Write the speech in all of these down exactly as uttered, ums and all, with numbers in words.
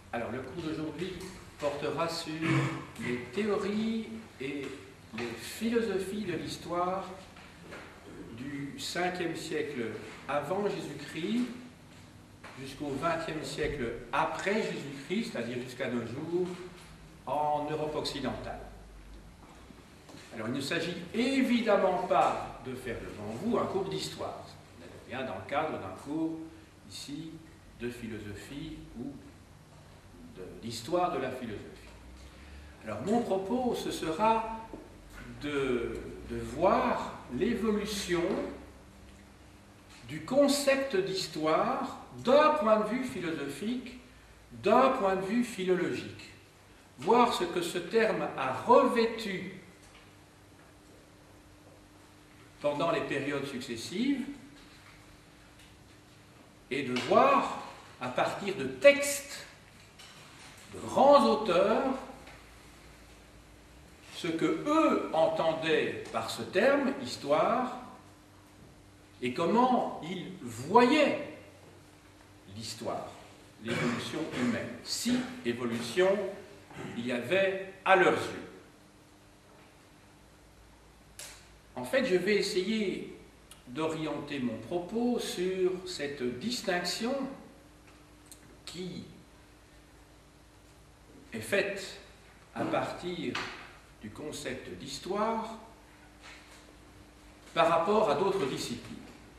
Alors, le cours d'aujourd'hui portera sur les théories et les philosophies de l'histoire du cinquième siècle avant Jésus-Christ jusqu'au vingtième siècle après Jésus-Christ, c'est-à-dire jusqu'à nos jours, en Europe occidentale. Alors, il ne s'agit évidemment pas de faire devant vous un cours d'histoire. On est bien dans le cadre d'un cours, ici, de philosophie ou d'histoire de, de la philosophie. Alors, mon propos, ce sera de, de voir l'évolution du concept d'histoire d'un point de vue philosophique, d'un point de vue philologique. Voir ce que ce terme a revêtu pendant les périodes successives et de voir, à partir de textes de grands auteurs, ce que eux entendaient par ce terme, histoire, et comment ils voyaient l'histoire, l'évolution humaine, si évolution il y avait à leurs yeux. En fait, je vais essayer d'orienter mon propos sur cette distinction qui est faite à partir du concept d'histoire par rapport à d'autres disciplines.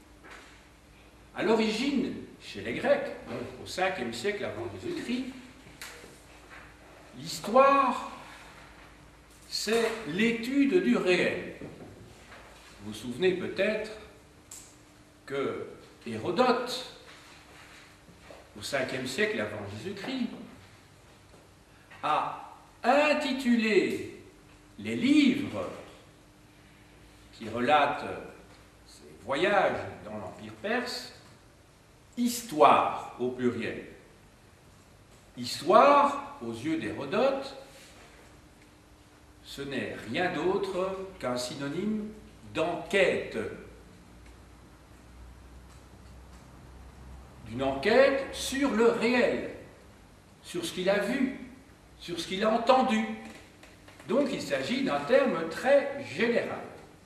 À l'origine, chez les Grecs, donc au cinquième siècle avant Jésus-Christ, l'histoire, c'est l'étude du réel. Vous vous souvenez peut-être que Hérodote, au cinquième siècle avant Jésus-Christ, a intitulé les livres qui relatent ses voyages dans l'Empire perse « Histoire » au pluriel. Histoire, aux yeux d'Hérodote, ce n'est rien d'autre qu'un synonyme d'enquête. D'une enquête sur le réel, sur ce qu'il a vu, sur ce qu'il a entendu. Donc il s'agit d'un terme très général.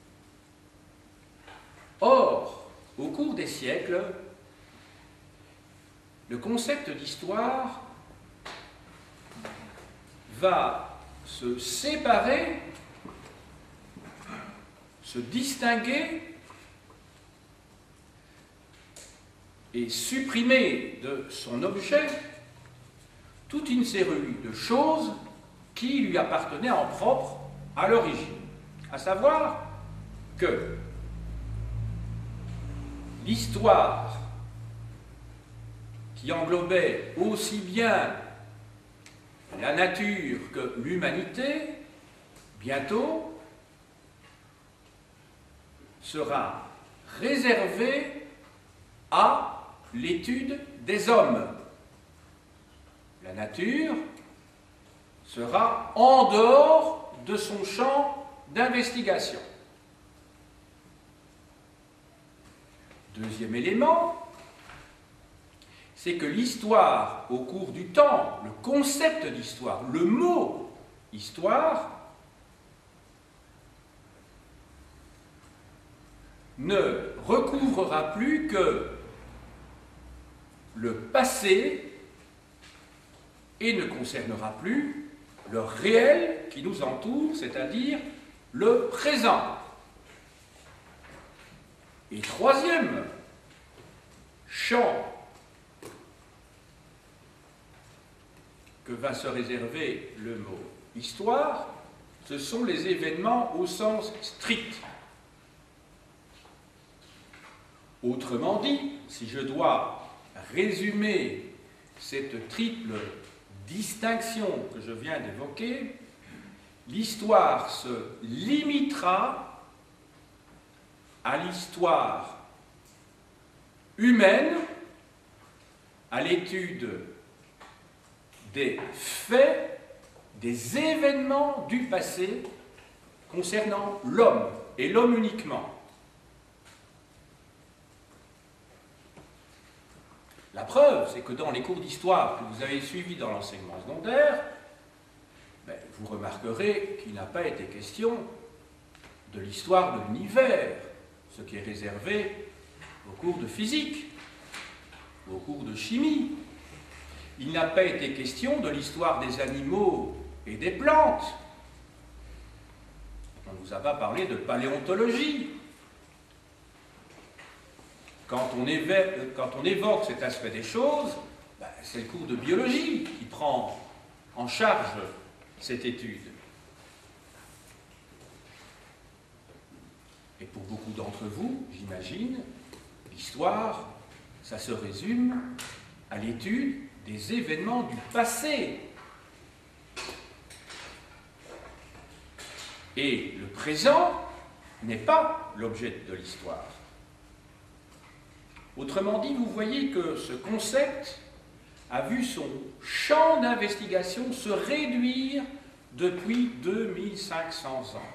Or, au cours des siècles, le concept d'histoire va se séparer, se distinguer et supprimer de son objet toute une série de choses qui lui appartenaient en propre à l'origine. À savoir que l'histoire qui englobait aussi bien la nature que l'humanité, bientôt, sera réservée à l'étude des hommes. La nature sera en dehors de son champ d'investigation. Deuxième élément, c'est que l'histoire, au cours du temps, le concept d'histoire, le mot histoire, ne recouvrera plus que le passé et ne concernera plus le réel qui nous entoure, c'est-à-dire le présent. Et troisième champ que va se réserver le mot histoire, ce sont les événements au sens strict. Autrement dit, si je dois résumer cette triple distinction que je viens d'évoquer, l'histoire se limitera à l'histoire humaine, à l'étude des faits, des événements du passé concernant l'homme, et l'homme uniquement. La preuve, c'est que dans les cours d'histoire que vous avez suivis dans l'enseignement secondaire, ben, vous remarquerez qu'il n'a pas été question de l'histoire de l'univers, ce qui est réservé aux cours de physique, aux cours de chimie. Il n'a pas été question de l'histoire des animaux et des plantes. On ne vous a pas parlé de paléontologie. Quand on évoque, quand on évoque cet aspect des choses, ben, c'est le cours de biologie qui prend en charge cette étude. Et pour beaucoup d'entre vous, j'imagine, l'histoire, ça se résume à l'étude des événements du passé. Et le présent n'est pas l'objet de l'histoire. Autrement dit, vous voyez que ce concept a vu son champ d'investigation se réduire depuis deux mille cinq cents ans.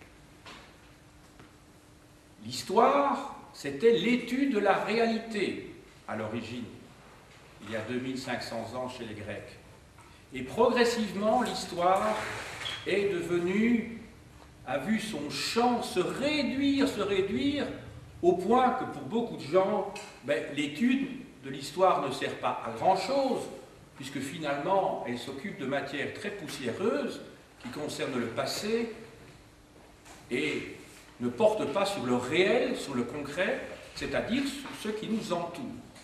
L'histoire, c'était l'étude de la réalité à l'origine, il y a deux mille cinq cents ans chez les Grecs. Et progressivement, l'histoire est devenue, a vu son champ se réduire, se réduire, au point que pour beaucoup de gens, ben, l'étude de l'histoire ne sert pas à grand-chose, puisque finalement, elle s'occupe de matières très poussiéreuses qui concernent le passé et ne porte pas sur le réel, sur le concret, c'est-à-dire sur ce qui nous entoure.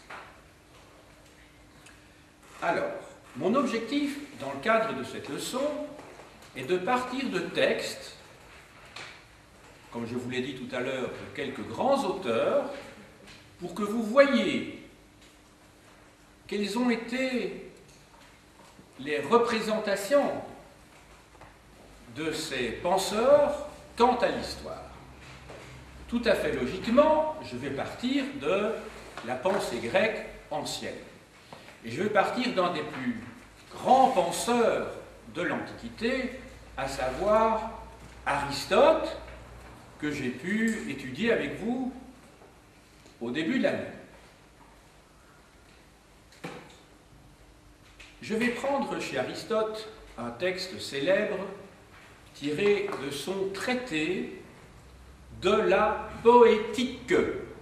Alors, mon objectif dans le cadre de cette leçon est de partir de textes, comme je vous l'ai dit tout à l'heure, de quelques grands auteurs, pour que vous voyiez quelles ont été les représentations de ces penseurs quant à l'histoire. Tout à fait logiquement, je vais partir de la pensée grecque ancienne. Et je vais partir d'un des plus grands penseurs de l'Antiquité, à savoir Aristote, que j'ai pu étudier avec vous au début de l'année. Je vais prendre chez Aristote un texte célèbre tiré de son traité de la poétique.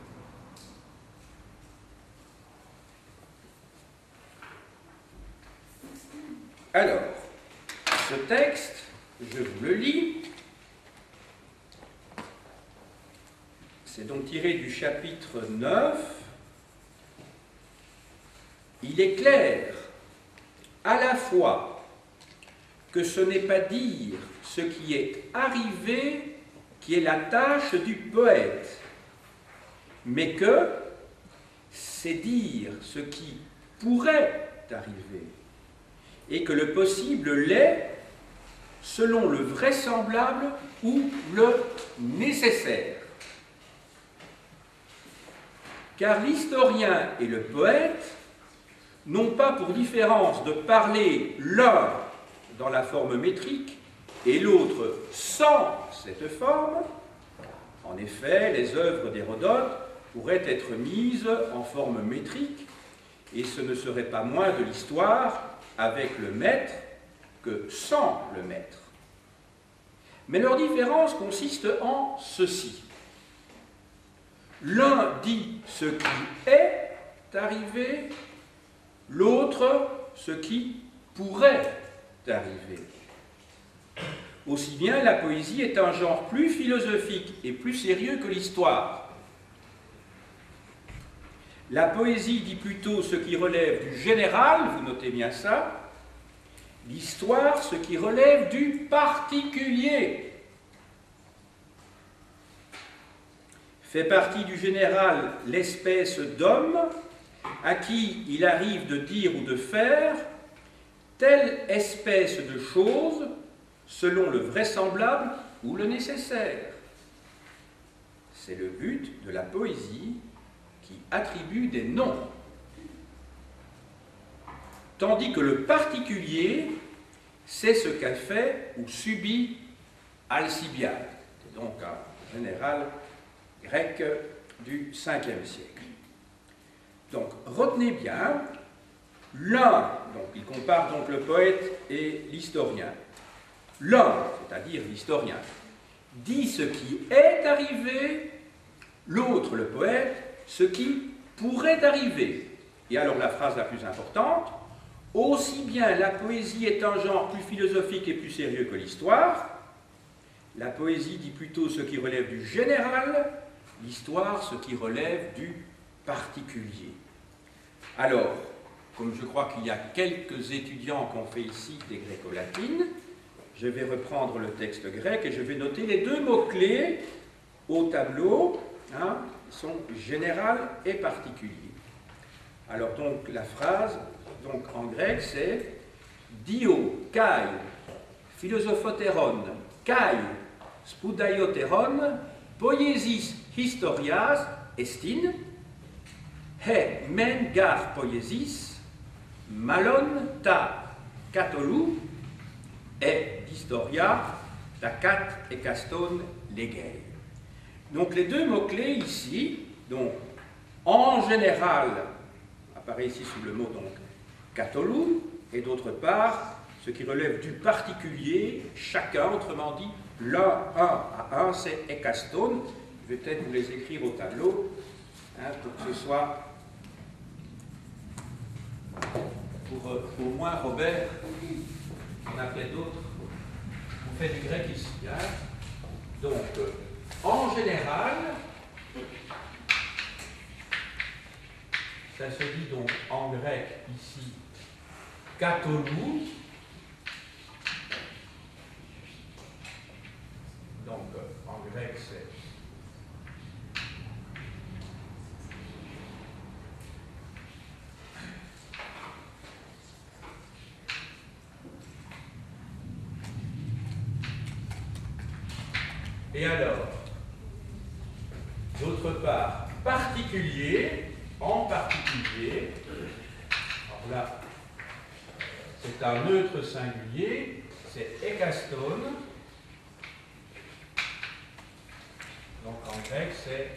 Alors, ce texte, je vous le lis, c'est donc tiré du chapitre neuf. Il est clair à la fois que ce n'est pas dire ce qui est arrivé qui est la tâche du poète, mais que c'est dire ce qui pourrait arriver, et que le possible l'est selon le vraisemblable ou le nécessaire. Car l'historien et le poète n'ont pas pour différence de parler l'un dans la forme métrique et l'autre sans cette forme. En effet, les œuvres d'Hérodote pourraient être mises en forme métrique, et ce ne serait pas moins de l'histoire avec le maître que sans le maître. Mais leur différence consiste en ceci. L'un dit ce qui est arrivé, l'autre ce qui pourrait arriver. Aussi bien, la poésie est un genre plus philosophique et plus sérieux que l'histoire. La poésie dit plutôt ce qui relève du général, vous notez bien ça, l'histoire ce qui relève du particulier. Fait partie du général l'espèce d'homme à qui il arrive de dire ou de faire telle espèce de chose selon le vraisemblable ou le nécessaire. C'est le but de la poésie qui attribue des noms. Tandis que le particulier, c'est ce qu'a fait ou subit Alcibiade, donc un général grec du cinquième siècle. Donc, retenez bien, l'un, donc il compare donc le poète et l'historien, l'un, c'est-à-dire l'historien, dit ce qui est arrivé, l'autre, le poète, ce qui pourrait arriver. Et alors la phrase la plus importante, aussi bien la poésie est un genre plus philosophique et plus sérieux que l'histoire, la poésie dit plutôt ce qui relève du général, l'histoire ce qui relève du particulier. Alors, comme je crois qu'il y a quelques étudiants qui ont fait ici des gréco-latines, je vais reprendre le texte grec et je vais noter les deux mots-clés au tableau, hein, qui sont général et particulier. Alors donc la phrase, donc en grec c'est dio kai philosophoteron kai spoudaioteron poiesis historias estin he men gar poiesis malon ta catolou et d'historia ta cat et caston legei. Donc les deux mots-clés ici, donc en général, apparaît ici sous le mot donc catolou, et d'autre part, ce qui relève du particulier, chacun, autrement dit, l'un, un à un, c'est ekaston. Je vais peut-être vous les écrire au tableau, hein, pour que ce soit, pour euh, au moins Robert, on a peut-être d'autres, on fait du grec ici. Hein. Donc, euh, en général, ça se dit donc en grec ici, katolou. Donc en grec c'est et alors, d'autre part, particulier, en particulier, alors là, c'est un neutre singulier, c'est ekaston, donc en grec c'est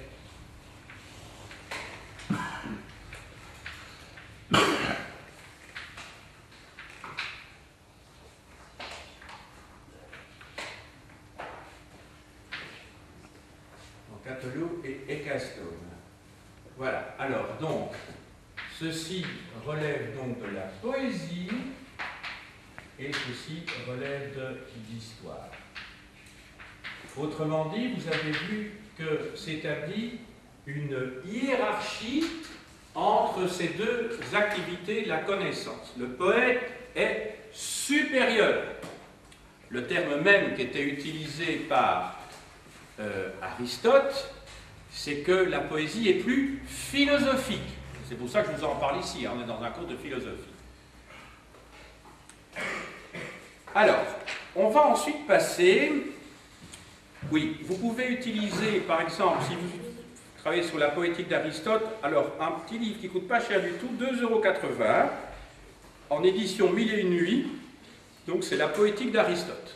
catolou et ekaston. Voilà, alors donc, ceci relève donc de la poésie et ceci relève de l'histoire. Autrement dit, vous avez vu que s'établit une hiérarchie entre ces deux activités de la connaissance. Le poète est supérieur. Le terme même qui était utilisé par euh, Aristote, c'est que la poésie est plus philosophique. C'est pour ça que je vous en parle ici, hein, on est dans un cours de philosophie. Alors, on va ensuite passer... Oui, vous pouvez utiliser, par exemple, si vous travaillez sur la poétique d'Aristote, alors un petit livre qui ne coûte pas cher du tout, deux euros quatre-vingts, en édition Mille et une nuits, donc c'est la poétique d'Aristote.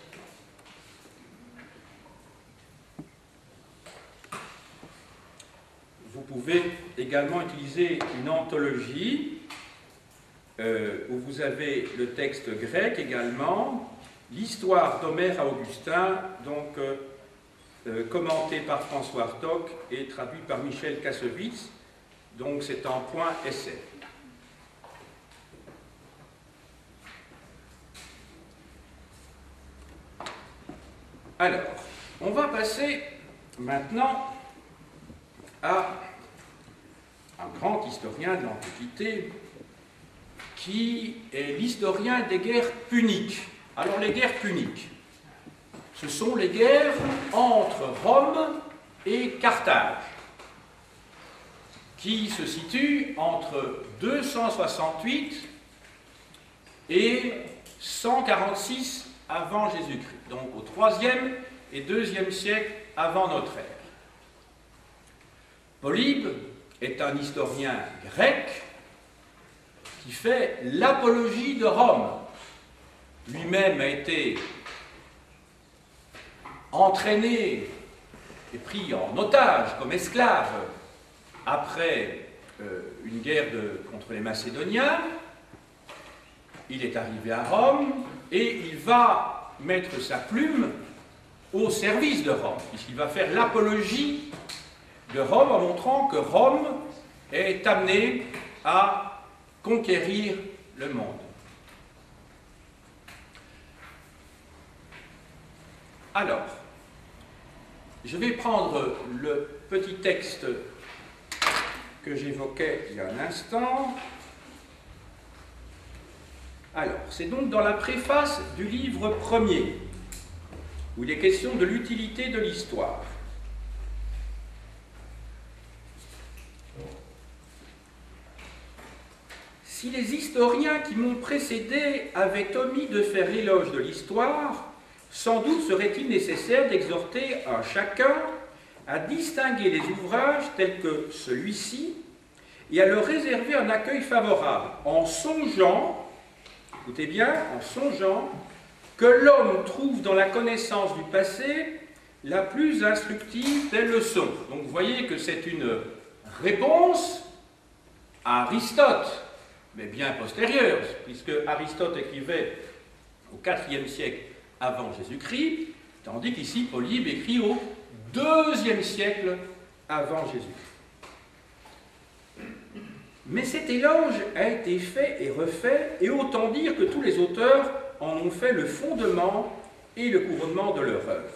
Vous pouvez également utiliser une anthologie euh, où vous avez le texte grec également, l'histoire d'Homère à Augustin, donc euh, euh, commenté par François Hartog et traduit par Michel Kassovitz, donc c'est en point essai. Alors, on va passer maintenant à un grand historien de l'Antiquité qui est l'historien des guerres puniques. Alors les guerres puniques, ce sont les guerres entre Rome et Carthage, qui se situent entre deux cent soixante-huit et cent quarante-six avant Jésus-Christ, donc au troisième et deuxième siècle avant notre ère. Polybe est un historien grec qui fait l'apologie de Rome. Lui-même a été entraîné et pris en otage comme esclave après euh, une guerre de, contre les Macédoniens. Il est arrivé à Rome et il va mettre sa plume au service de Rome, puisqu'il va faire l'apologie de Rome en montrant que Rome est amenée à conquérir le monde. Alors, je vais prendre le petit texte que j'évoquais il y a un instant. Alors, c'est donc dans la préface du livre premier, où il est question de l'utilité de l'histoire. Si les historiens qui m'ont précédé avaient omis de faire l'éloge de l'histoire, sans doute serait-il nécessaire d'exhorter un chacun à distinguer les ouvrages tels que celui-ci et à leur réserver un accueil favorable, en songeant, écoutez bien, en songeant que l'homme trouve dans la connaissance du passé la plus instructive des leçons. Donc vous voyez que c'est une réponse à Aristote, mais bien postérieure, puisque Aristote écrivait au quatrième siècle avant Jésus-Christ, tandis qu'ici Polybe écrit au deuxième siècle avant Jésus-Christ. Mais cet éloge a été fait et refait, et autant dire que tous les auteurs en ont fait le fondement et le couronnement de leur œuvre.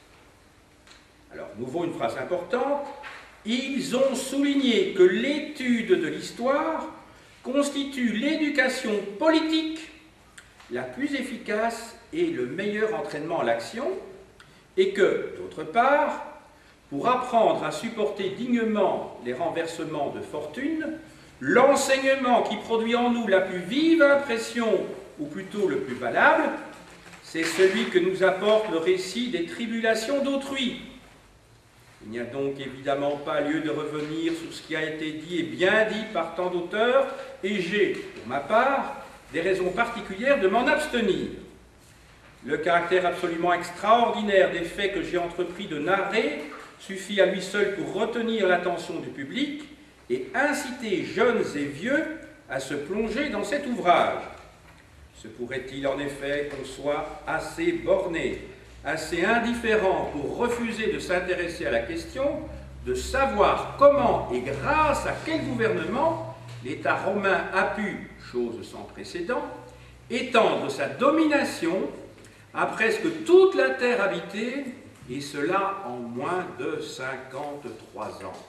Alors, nouveau une phrase importante, ils ont souligné que l'étude de l'histoire constitue l'éducation politique la plus efficace et le meilleur entraînement à l'action, et que, d'autre part, pour apprendre à supporter dignement les renversements de fortune, l'enseignement qui produit en nous la plus vive impression, ou plutôt le plus valable, c'est celui que nous apporte le récit des tribulations d'autrui. Il n'y a donc évidemment pas lieu de revenir sur ce qui a été dit et bien dit par tant d'auteurs, et j'ai, pour ma part, des raisons particulières de m'en abstenir. Le caractère absolument extraordinaire des faits que j'ai entrepris de narrer suffit à lui seul pour retenir l'attention du public et inciter jeunes et vieux à se plonger dans cet ouvrage. Se pourrait-il en effet qu'on soit assez borné, assez indifférent pour refuser de s'intéresser à la question de savoir comment et grâce à quel gouvernement l'État romain a pu, chose sans précédent, étendre sa domination à presque toute la terre habitée, et cela en moins de cinquante-trois ans.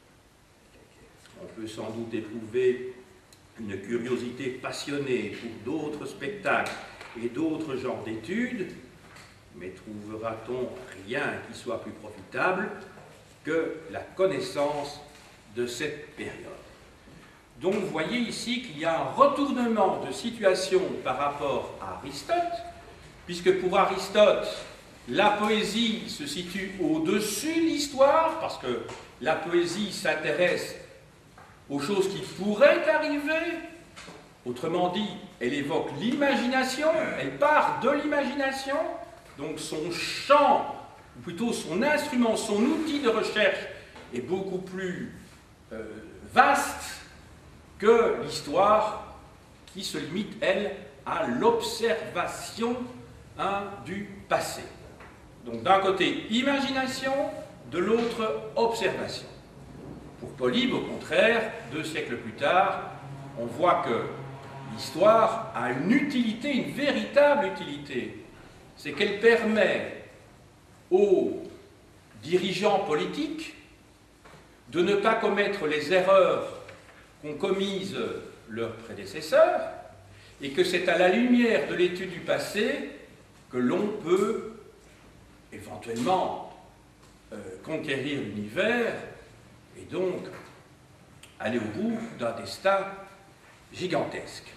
On peut sans doute éprouver une curiosité passionnée pour d'autres spectacles et d'autres genres d'études, mais trouvera-t-on rien qui soit plus profitable que la connaissance de cette période? Donc vous voyez ici qu'il y a un retournement de situation par rapport à Aristote, puisque pour Aristote, la poésie se situe au-dessus de l'histoire, parce que la poésie s'intéresse aux choses qui pourraient arriver. Autrement dit, elle évoque l'imagination, elle part de l'imagination, donc son champ, ou plutôt son instrument, son outil de recherche est beaucoup plus euh, vaste que l'histoire qui se limite, elle, à l'observation hein, du passé. Donc d'un côté, imagination, de l'autre, observation. Pour Polybe, au contraire, deux siècles plus tard, on voit que l'histoire a une utilité, une véritable utilité. C'est qu'elle permet aux dirigeants politiques de ne pas commettre les erreurs qu'ont commises leurs prédécesseurs, et que c'est à la lumière de l'étude du passé que l'on peut éventuellement euh, conquérir l'univers et donc aller au bout d'un destin gigantesque.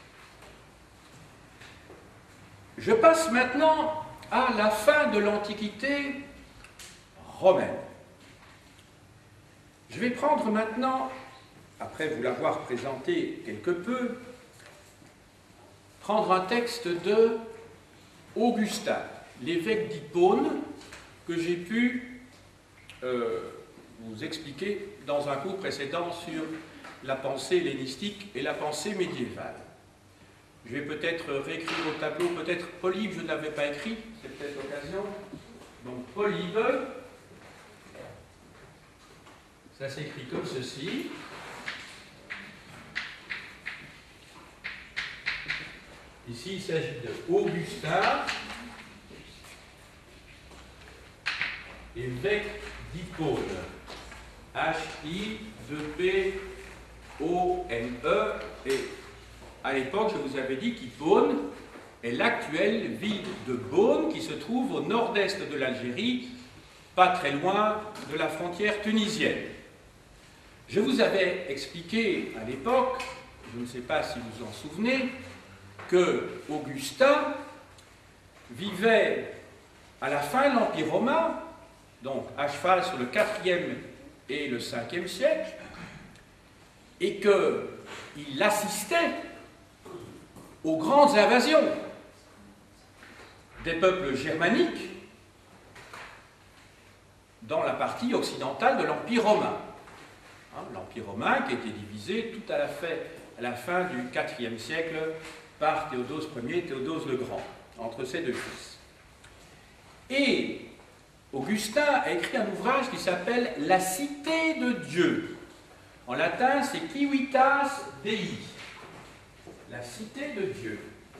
Je passe maintenant à la fin de l'Antiquité romaine. Je vais prendre maintenant, après vous l'avoir présenté quelque peu, prendre un texte de Augustin, l'évêque d'Hippone, que j'ai pu euh, vous expliquer dans un cours précédent sur la pensée hellénistique et la pensée médiévale. Je vais peut-être réécrire au tableau, peut-être Polybe, je ne l'avais pas écrit, c'est peut-être l'occasion. Donc Polybe, ça s'écrit comme ceci. Ici, il s'agit de Augustin, évêque d'Hippone. H I deux P O N E. Et à l'époque, je vous avais dit qu'Hippone est l'actuelle ville de Beaune qui se trouve au nord-est de l'Algérie, pas très loin de la frontière tunisienne. Je vous avais expliqué à l'époque, je ne sais pas si vous en souvenez, que Augustin vivait à la fin de l'Empire romain, donc à cheval sur le quatrième et le cinquième siècle, et qu'il assistait aux grandes invasions des peuples germaniques dans la partie occidentale de l'Empire romain. Hein, L'Empire romain qui a été divisé tout à la, fait, à la fin du quatrième siècle par Théodose Ier et Théodose le Grand, entre ces deux fils. Et Augustin a écrit un ouvrage qui s'appelle « La cité de Dieu ». En latin, c'est « Civitas Dei », la cité de Dieu.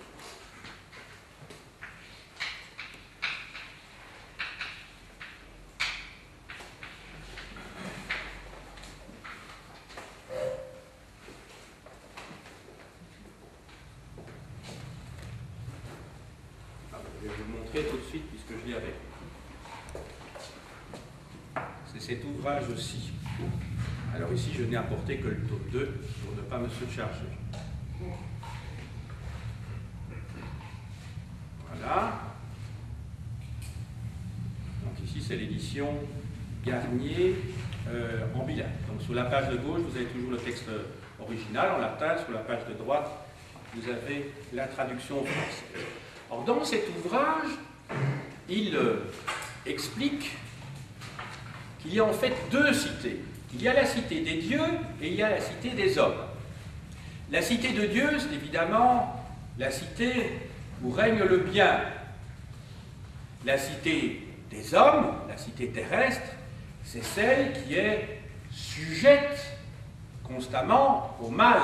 Je vais vous le montrer tout de suite puisque je l'ai avec. C'est cet ouvrage aussi. Alors ici, je n'ai apporté que le tome deux pour ne pas me surcharger. Voilà. Donc ici, c'est l'édition Garnier euh, en bilingue. Donc sur la page de gauche, vous avez toujours le texte original en latin. Sur la page de droite, vous avez la traduction française. Alors dans cet ouvrage, il euh, explique qu'il y a en fait deux cités. Il y a la cité des dieux et il y a la cité des hommes. La cité de Dieu, c'est évidemment la cité où règne le bien. La cité des hommes, la cité terrestre, c'est celle qui est sujette constamment au mal.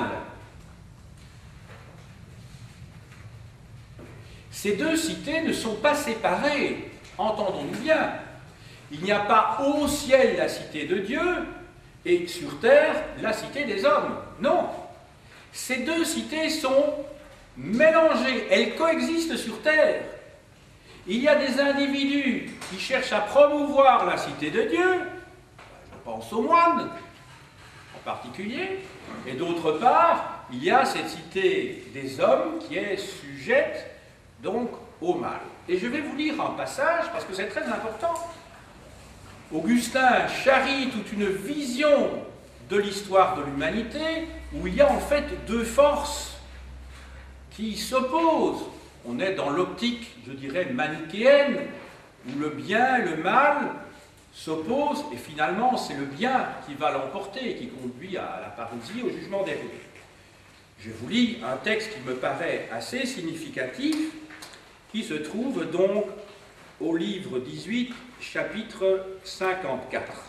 Ces deux cités ne sont pas séparées, entendons-nous bien. Il n'y a pas au ciel la cité de Dieu et sur terre la cité des hommes. Non. Ces deux cités sont mélangées, elles coexistent sur terre. Il y a des individus qui cherchent à promouvoir la cité de Dieu, je pense aux moines en particulier, et d'autre part, il y a cette cité des hommes qui est sujette donc au mal. Et je vais vous lire un passage parce que c'est très important. Augustin charrie toute une vision de l'histoire de l'humanité où il y a en fait deux forces qui s'opposent. On est dans l'optique, je dirais, manichéenne, où le bien et le mal s'opposent, et finalement c'est le bien qui va l'emporter, qui conduit à la parousie, au jugement dernier. Je vous lis un texte qui me paraît assez significatif, qui se trouve donc au livre dix-huit, chapitre cinquante-quatre.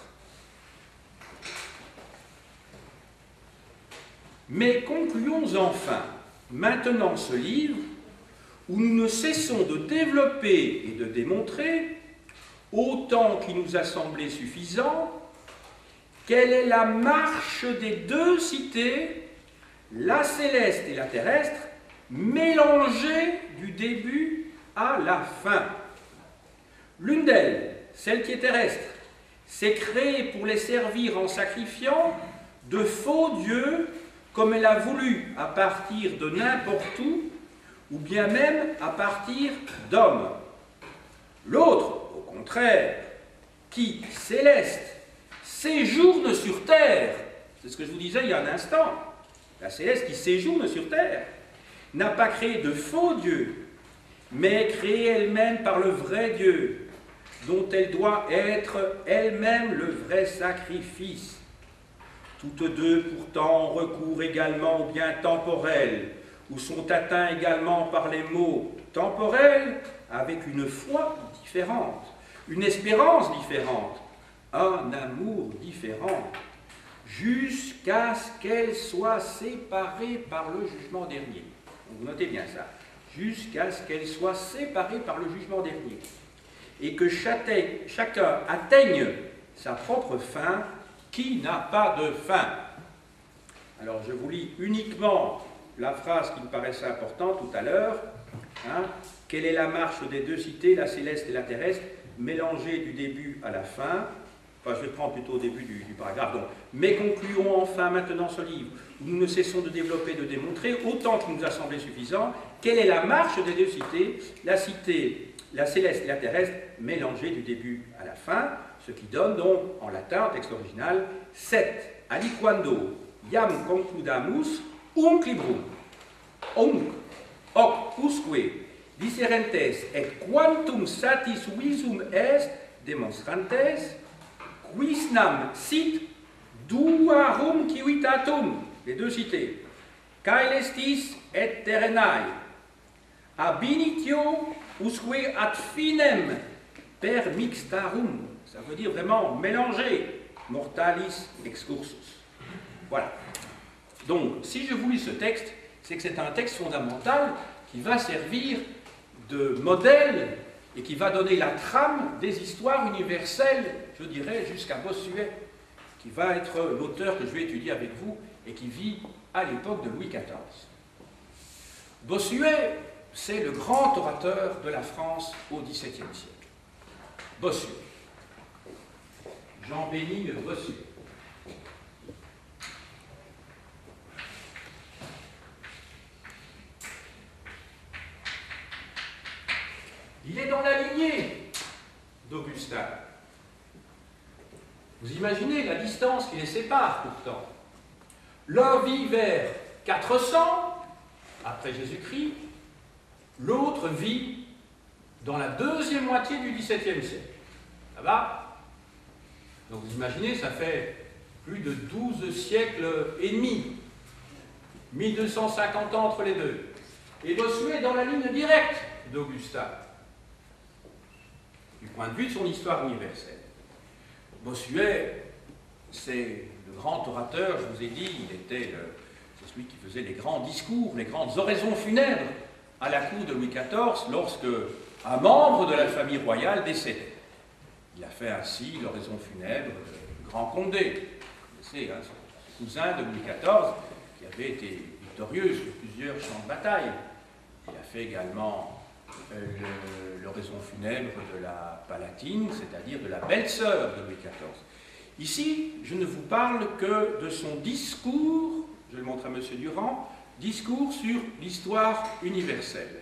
Mais concluons enfin maintenant ce livre où nous ne cessons de développer et de démontrer, autant qu'il nous a semblé suffisant, quelle est la marche des deux cités, la céleste et la terrestre, mélangées du début à la fin. L'une d'elles, celle qui est terrestre, s'est créée pour les servir en sacrifiant de faux dieux comme elle a voulu à partir de n'importe où, ou bien même à partir d'hommes. L'autre, au contraire, qui, céleste, séjourne sur terre, c'est ce que je vous disais il y a un instant, la céleste qui séjourne sur terre, n'a pas créé de faux dieux, mais créée elle-même par le vrai Dieu, dont elle doit être elle-même le vrai sacrifice. Toutes deux, pourtant, ont recours également au bien temporel, ou sont atteints également par les maux temporels, avec une foi différente, une espérance différente, un amour différent, jusqu'à ce qu'elles soient séparées par le jugement dernier. Vous notez bien ça. Jusqu'à ce qu'elles soient séparées par le jugement dernier. Et que chacun atteigne sa propre fin, qui n'a pas de fin. Alors je vous lis uniquement la phrase qui me paraissait importante tout à l'heure. Hein, quelle est la marche des deux cités, la céleste et la terrestre, mélangées du début à la fin? Enfin, je vais prendre plutôt au début du, du paragraphe. Donc, mais concluons enfin maintenant ce livre, où nous ne cessons de développer, de démontrer, autant qu'il nous a semblé suffisant, quelle est la marche des deux cités, la cité, la céleste et la terrestre, mélangées du début à la fin, ce qui donne donc, en latin, texte original, set aliquando iam concludamus unc librum, unc hoc usque disserentes et quantum satis visum est demonstrantes, quisnam sit duarum civitatum, les deux cités, caelestis et terrenae, ab initio usque ad finem per mixtarum. Ça veut dire vraiment mélanger, mortalis excursus. Voilà. Donc, si je vous lis ce texte, c'est que c'est un texte fondamental qui va servir de modèle et qui va donner la trame des histoires universelles, je dirais, jusqu'à Bossuet, qui va être l'auteur que je vais étudier avec vous et qui vit à l'époque de Louis quatorze. Bossuet, c'est le grand orateur de la France au dix-septième siècle. Bossuet. Jean Béni de Bossuet. Il est dans la lignée d'Augustin. Vous imaginez la distance qui les sépare pourtant. L'un vit vers quatre cents après Jésus-Christ, l'autre vit dans la deuxième moitié du dix-septième siècle. Ça va? Donc vous imaginez, ça fait plus de douze siècles et demi, mille deux cent cinquante ans entre les deux. Et Bossuet est dans la ligne directe d'Augustin, du point de vue de son histoire universelle. Bossuet, c'est le grand orateur, je vous ai dit, il était le, c'est celui qui faisait les grands discours, les grandes oraisons funèbres à la cour de Louis quatorze lorsque un membre de la famille royale décédait. Il a fait ainsi l'oraison funèbre du grand Condé, vous connaissez, hein, son cousin de Louis quatorze, qui avait été victorieux sur plusieurs champs de bataille. Il a fait également euh, l'oraison funèbre de la Palatine, c'est-à-dire de la belle-sœur de Louis quatorze. Ici, je ne vous parle que de son discours, je le montre à M. Durand, discours sur l'histoire universelle.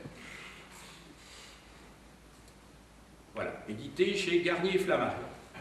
Voilà, édité chez Garnier Flammarion.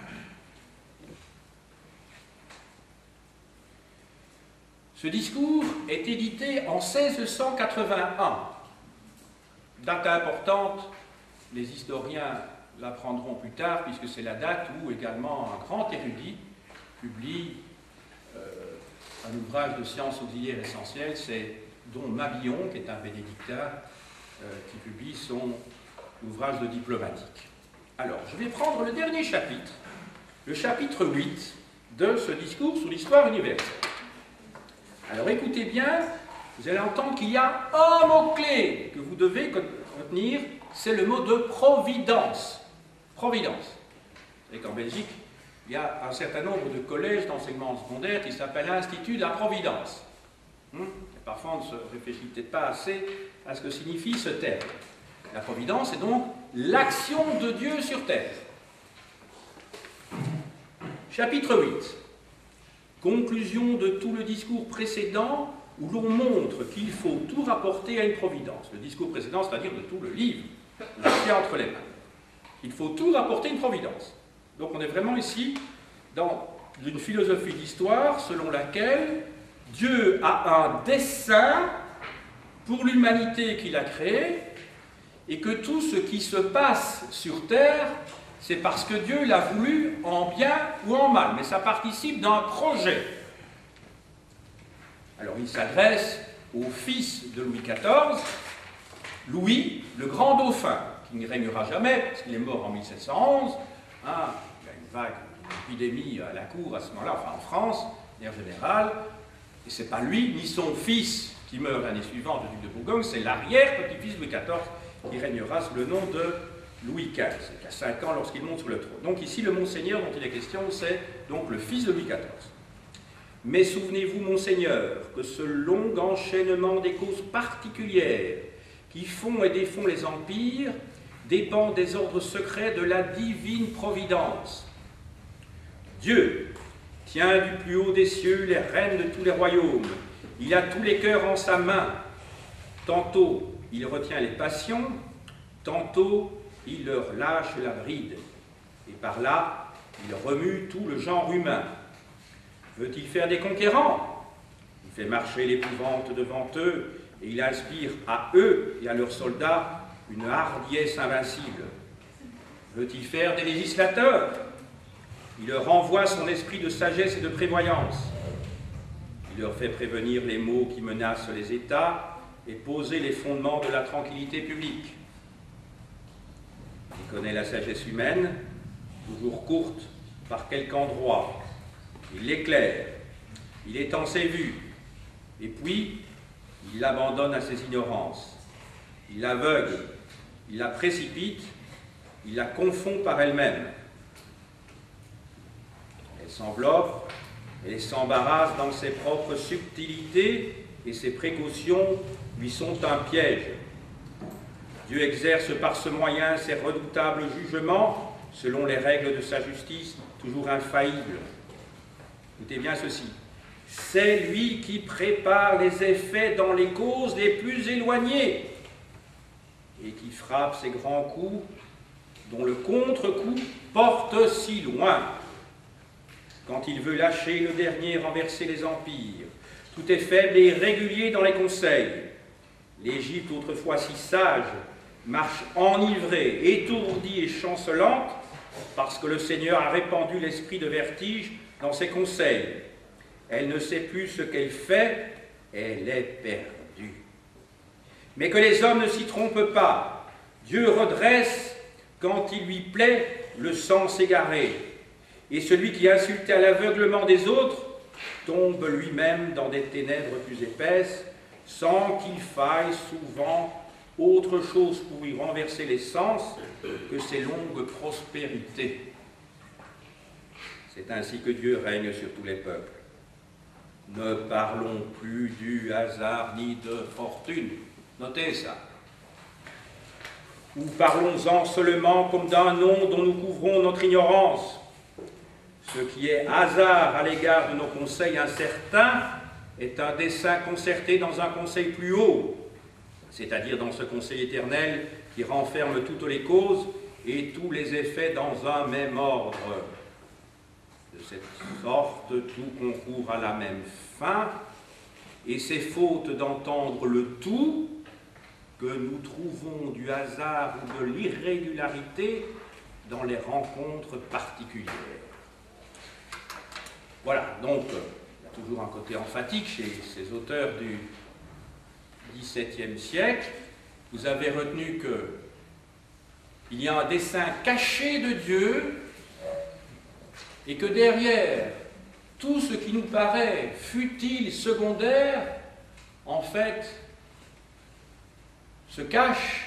Ce discours est édité en seize cent quatre-vingt-un. Date importante, les historiens l'apprendront plus tard, puisque c'est la date où également un grand érudit publie euh, un ouvrage de sciences auxiliaires essentielles, c'est Don Mabillon, qui est un bénédictin, euh, qui publie son ouvrage de diplomatique. Alors, je vais prendre le dernier chapitre, le chapitre huit de ce discours sur l'histoire universelle. Alors, écoutez bien, vous allez entendre qu'il y a un mot-clé que vous devez retenir, c'est le mot de providence. Providence. Vous savez qu'en Belgique, il y a un certain nombre de collèges d'enseignement secondaire qui s'appellent l'Institut de la Providence. Hum Parfois, on ne se réfléchit peut-être pas assez à ce que signifie ce terme. La providence est donc l'action de Dieu sur terre. Chapitre huit. Conclusion de tout le discours précédent où l'on montre qu'il faut tout rapporter à une providence. Le discours précédent, c'est-à-dire de tout le livre, on tient entre les mains. Il faut tout rapporter à une providence. Donc on est vraiment ici dans une philosophie d'histoire selon laquelle Dieu a un dessein pour l'humanité qu'il a créée, et que tout ce qui se passe sur terre, c'est parce que Dieu l'a voulu en bien ou en mal, mais ça participe d'un projet. Alors il s'adresse au fils de Louis quatorze, Louis, le grand dauphin, qui ne régnera jamais, parce qu'il est mort en mille sept cent onze. Hein, il y a une vague d'épidémie à la cour à ce moment-là, enfin en France, en général, et ce n'est pas lui, ni son fils, qui meurt l'année suivante, le duc de Bourgogne, c'est l'arrière-petit-fils de Louis quatorze, qui régnera sous le nom de Louis quinze, qui a cinq ans lorsqu'il monte sur le trône. Donc ici, le Monseigneur dont il est question, c'est donc le fils de Louis quatorze. Mais souvenez-vous, Monseigneur, que ce long enchaînement des causes particulières qui font et défont les empires dépend des ordres secrets de la divine providence. Dieu tient du plus haut des cieux les rênes de tous les royaumes. Il a tous les cœurs en sa main. Tantôt, il retient les passions, tantôt, il leur lâche la bride. Et par là, il remue tout le genre humain. Veut-il faire des conquérants? Il fait marcher l'épouvante devant eux, et il inspire à eux et à leurs soldats une hardiesse invincible. Veut-il faire des législateurs? Il leur envoie son esprit de sagesse et de prévoyance. Il leur fait prévenir les maux qui menacent les États et poser les fondements de la tranquillité publique. Il connaît la sagesse humaine, toujours courte par quelque endroit. Il l'éclaire, il étend ses vues, et puis il l'abandonne à ses ignorances. Il l'aveugle, il la précipite, il la confond par elle-même. Elle s'enveloppe, elle s'embarrasse dans ses propres subtilités, et ses précautions lui sont un piège. Dieu exerce par ce moyen ses redoutables jugements, selon les règles de sa justice, toujours infaillibles. Écoutez bien ceci. C'est lui qui prépare les effets dans les causes les plus éloignées et qui frappe ces grands coups dont le contre-coup porte si loin. Quand il veut lâcher le dernier, renverser les empires, tout est faible et irrégulier dans les conseils. L'Égypte, autrefois si sage, marche enivrée, étourdie et chancelante parce que le Seigneur a répandu l'esprit de vertige dans ses conseils. Elle ne sait plus ce qu'elle fait, elle est perdue. Mais que les hommes ne s'y trompent pas. Dieu redresse, quand il lui plaît, le sens égaré. Et celui qui insulte à l'aveuglement des autres tombe lui-même dans des ténèbres plus épaisses, sans qu'il faille souvent autre chose pour y renverser les sens que ses longues prospérités. C'est ainsi que Dieu règne sur tous les peuples. Ne parlons plus du hasard ni de fortune. Notez ça. Ou parlons-en seulement comme d'un nom dont nous couvrons notre ignorance. Ce qui est hasard à l'égard de nos conseils incertains est un dessein concerté dans un conseil plus haut, c'est-à-dire dans ce conseil éternel qui renferme toutes les causes et tous les effets dans un même ordre. De cette sorte, tout concourt à la même fin, et c'est faute d'entendre le tout que nous trouvons du hasard ou de l'irrégularité dans les rencontres particulières. Voilà, donc, il y a toujours un côté emphatique chez ces auteurs du dix-septième siècle. Vous avez retenu qu'il y a un dessein caché de Dieu et que derrière tout ce qui nous paraît futile, secondaire, en fait, se cache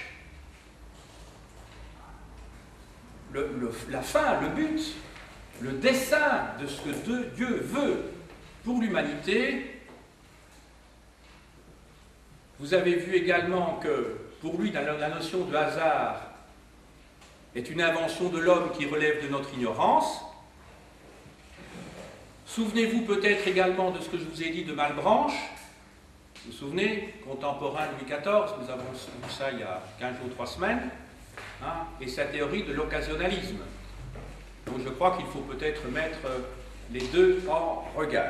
le, le, la fin, le but, le dessein de ce que Dieu veut pour l'humanité. Vous avez vu également que pour lui, la notion de hasard est une invention de l'homme qui relève de notre ignorance. Souvenez-vous peut-être également de ce que je vous ai dit de Malebranche. Vous vous souvenez, contemporain de Louis quatorze, nous avons vu ça il y a quinze jours, trois semaines, hein, et sa théorie de l'occasionnalisme. Donc je crois qu'il faut peut-être mettre les deux en regard.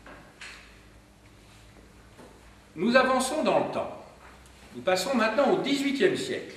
Nous avançons dans le temps. Nous passons maintenant au dix-huitième siècle.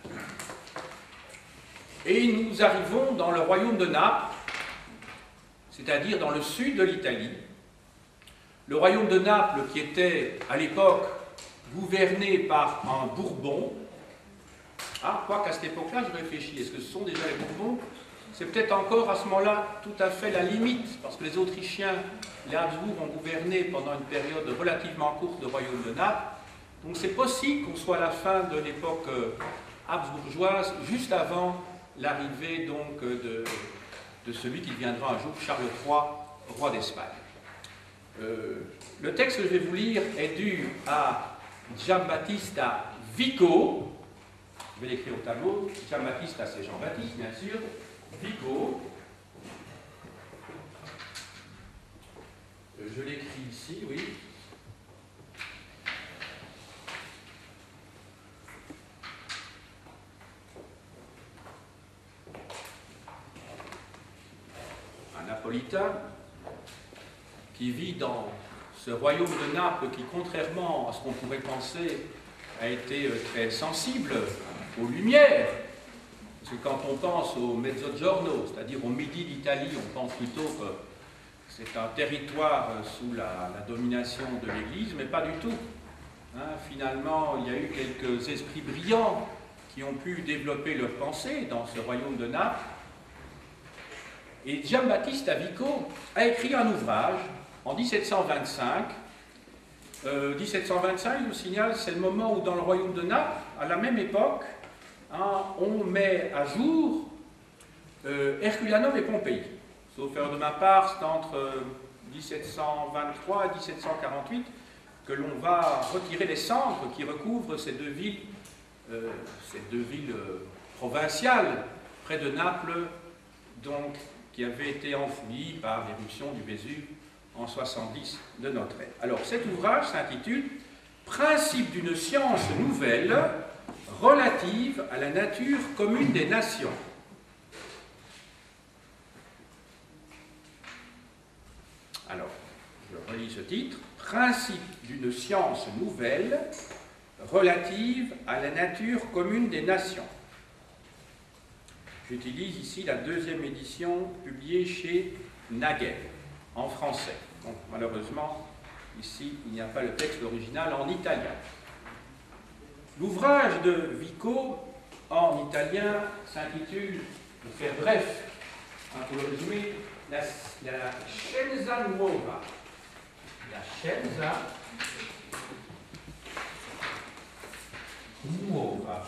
Et nous arrivons dans le royaume de Naples, c'est-à-dire dans le sud de l'Italie, le royaume de Naples, qui était à l'époque gouverné par un Bourbon. Ah, quoi qu'à cette époque-là, je réfléchis, est-ce que ce sont déjà les Bourbons? C'est peut-être encore à ce moment-là tout à fait la limite, parce que les Autrichiens, les Habsbourg ont gouverné pendant une période relativement courte le royaume de Naples. Donc c'est possible qu'on soit à la fin de l'époque habsbourgeoise, juste avant l'arrivée donc de, de celui qui deviendra un jour Charles trois, roi d'Espagne. Euh, le texte que je vais vous lire est dû à Giambattista Vico. Je vais l'écrire au tableau. Giambattista, c'est Jean-Baptiste, bien sûr. Vico. Je l'écris ici, oui. Un Napolitain qui vit dans ce royaume de Naples qui, contrairement à ce qu'on pourrait penser, a été très sensible aux Lumières. Parce que quand on pense au Mezzogiorno, c'est-à-dire au midi d'Italie, on pense plutôt que c'est un territoire sous la, la domination de l'Église, mais pas du tout. Hein, finalement, il y a eu quelques esprits brillants qui ont pu développer leur pensée dans ce royaume de Naples. Et Giambattista Vico a écrit un ouvrage en mille sept cent vingt-cinq. Euh, mille sept cent vingt-cinq, je vous signale, c'est le moment où dans le royaume de Naples, à la même époque, hein, on met à jour euh, Herculanum et Pompéi. Sauf erreur de ma part, c'est entre euh, mille sept cent vingt-trois et mille sept cent quarante-huit que l'on va retirer les cendres qui recouvrent ces deux villes, euh, ces deux villes euh, provinciales près de Naples, donc, qui avaient été enfouies par l'éruption du Vésuve en soixante-dix de notre ère. Alors, cet ouvrage s'intitule « Principe d'une science nouvelle relative à la nature commune des nations ». Alors, je relis ce titre. « Principe d'une science nouvelle relative à la nature commune des nations ». J'utilise ici la deuxième édition publiée chez Nagel, en français. Donc, malheureusement, ici, il n'y a pas le texte original en italien. L'ouvrage de Vico, en italien, s'intitule, pour faire bref, hein, pour le résumer, la, la Scienza Nuova. La Scienza Nuova.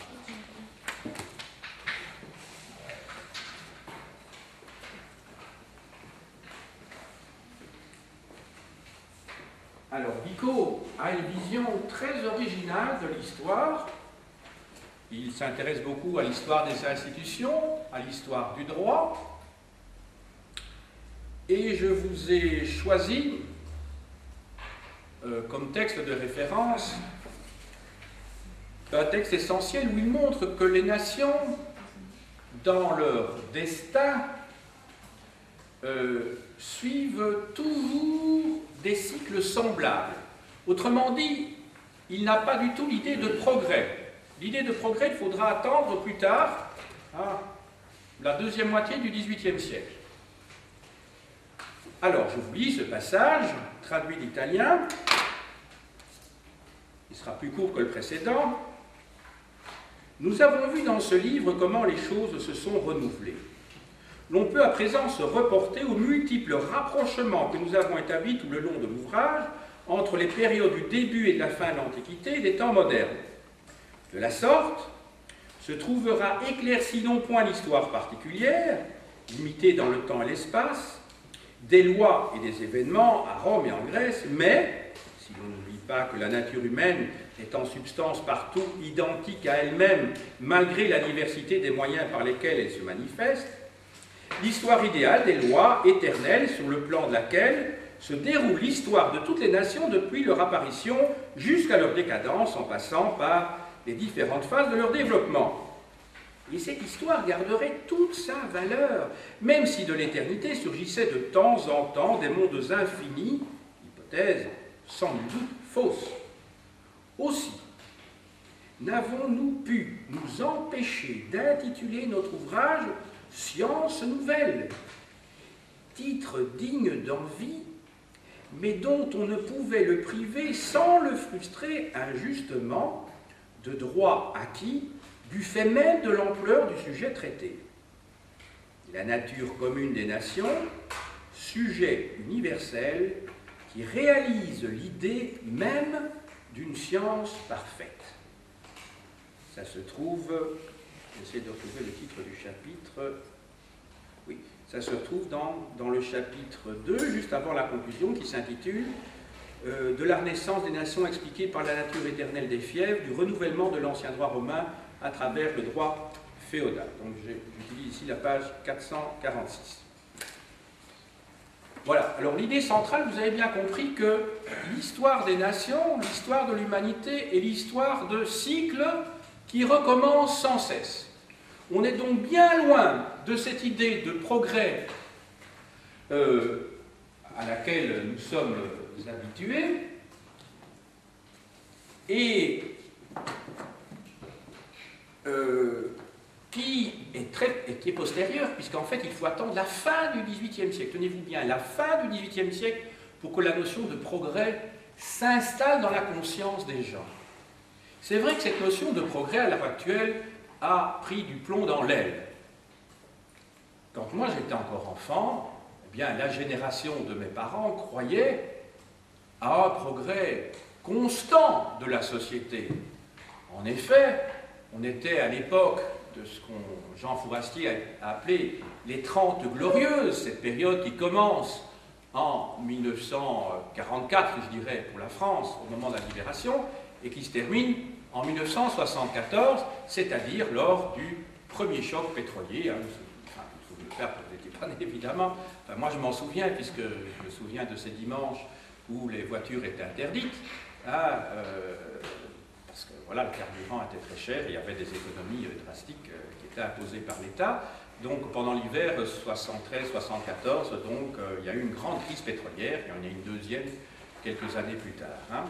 Alors, Vico a une vision très originale de l'histoire. Il s'intéresse beaucoup à l'histoire des institutions, à l'histoire du droit. Et je vous ai choisi, euh, comme texte de référence, un texte essentiel où il montre que les nations, dans leur destin, euh, suivent toujours des cycles semblables. Autrement dit, il n'a pas du tout l'idée de progrès. L'idée de progrès, il faudra attendre plus tard, hein, la deuxième moitié du dix-huitième siècle. Alors, je vous lis ce passage, traduit d'italien. Il sera plus court que le précédent. Nous avons vu dans ce livre comment les choses se sont renouvelées. L'on peut à présent se reporter aux multiples rapprochements que nous avons établis tout le long de l'ouvrage entre les périodes du début et de la fin de l'Antiquité et des temps modernes. De la sorte, se trouvera éclaircie non point l'histoire particulière, limitée dans le temps et l'espace, des lois et des événements à Rome et en Grèce, mais, si l'on n'oublie pas que la nature humaine est en substance partout identique à elle-même, malgré la diversité des moyens par lesquels elle se manifeste, l'histoire idéale des lois éternelles sur le plan de laquelle se déroule l'histoire de toutes les nations depuis leur apparition jusqu'à leur décadence en passant par les différentes phases de leur développement. Et cette histoire garderait toute sa valeur, même si de l'éternité surgissaient de temps en temps des mondes infinis, hypothèse sans nul doute fausse. Aussi, n'avons-nous pu nous empêcher d'intituler notre ouvrage « Science nouvelle », titre digne d'envie, mais dont on ne pouvait le priver sans le frustrer injustement de droits acquis du fait même de l'ampleur du sujet traité. La nature commune des nations, sujet universel qui réalise l'idée même d'une science parfaite. Ça se trouve, j'essaie de retrouver le titre du chapitre, oui, ça se retrouve dans, dans le chapitre deux, juste avant la conclusion, qui s'intitule euh, « De la renaissance des nations expliquée par la nature éternelle des fièvres, du renouvellement de l'ancien droit romain à travers le droit féodal ». Donc j'utilise ici la page quatre cent quarante-six. Voilà, alors l'idée centrale, vous avez bien compris que l'histoire des nations, l'histoire de l'humanité est l'histoire de cycles qui recommencent sans cesse. On est donc bien loin de cette idée de progrès euh, à laquelle nous sommes habitués et euh, qui est, très, et qui est postérieure, puisqu'en fait il faut attendre la fin du dix-huitième siècle. Tenez-vous bien, la fin du dix-huitième siècle pour que la notion de progrès s'installe dans la conscience des gens. C'est vrai que cette notion de progrès à l'heure actuelle a pris du plomb dans l'aile. Quand moi j'étais encore enfant, eh bien, la génération de mes parents croyait à un progrès constant de la société. En effet, on était à l'époque de ce qu'on Jean Fourastier a appelé les Trente Glorieuses, cette période qui commence en mille neuf cent quarante-quatre, je dirais, pour la France, au moment de la libération, et qui se termine en mille neuf cent soixante-quatorze, c'est-à-dire lors du premier choc pétrolier. Hein, enfin, vous vous n'étiez pas né, évidemment. Enfin, moi, je m'en souviens, puisque je me souviens de ces dimanches où les voitures étaient interdites. Hein, euh, parce que voilà, le carburant était très cher et il y avait des économies euh, drastiques euh, qui étaient imposées par l'État. Donc pendant l'hiver soixante-treize soixante-quatorze, donc euh, il y a eu une grande crise pétrolière, et il y en a une deuxième quelques années plus tard. Hein.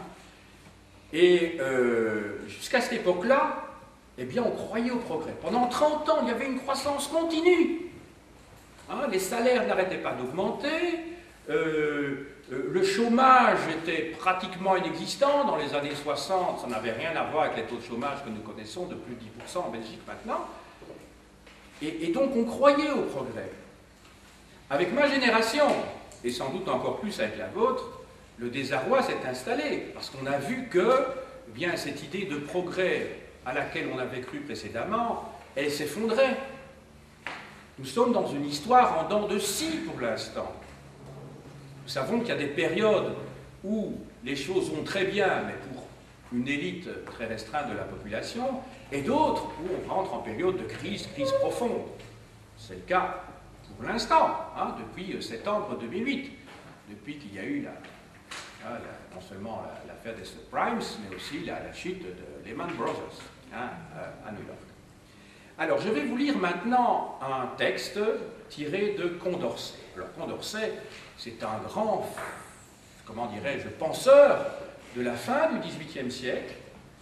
Et euh, jusqu'à cette époque-là, eh bien on croyait au progrès. Pendant trente ans, il y avait une croissance continue. Hein, les salaires n'arrêtaient pas d'augmenter, euh, le chômage était pratiquement inexistant. Dans les années soixante, ça n'avait rien à voir avec les taux de chômage que nous connaissons de plus de dix pour cent en Belgique maintenant. Et, et donc on croyait au progrès. Avec ma génération, et sans doute encore plus avec la vôtre, le désarroi s'est installé, parce qu'on a vu que eh bien, cette idée de progrès à laquelle on avait cru précédemment, elle s'effondrait. Nous sommes dans une histoire en dents de scie pour l'instant. Nous savons qu'il y a des périodes où les choses vont très bien, mais pour une élite très restreinte de la population, et d'autres où on rentre en période de crise, crise profonde. C'est le cas pour l'instant, hein, depuis septembre deux mille huit, depuis qu'il y a eu la, la, non seulement l'affaire des subprimes, mais aussi la, la chute de Lehman Brothers hein, à New York. Alors, je vais vous lire maintenant un texte tiré de Condorcet. Alors, Condorcet, c'est un grand, comment dirais-je, penseur de la fin du dix-huitième siècle,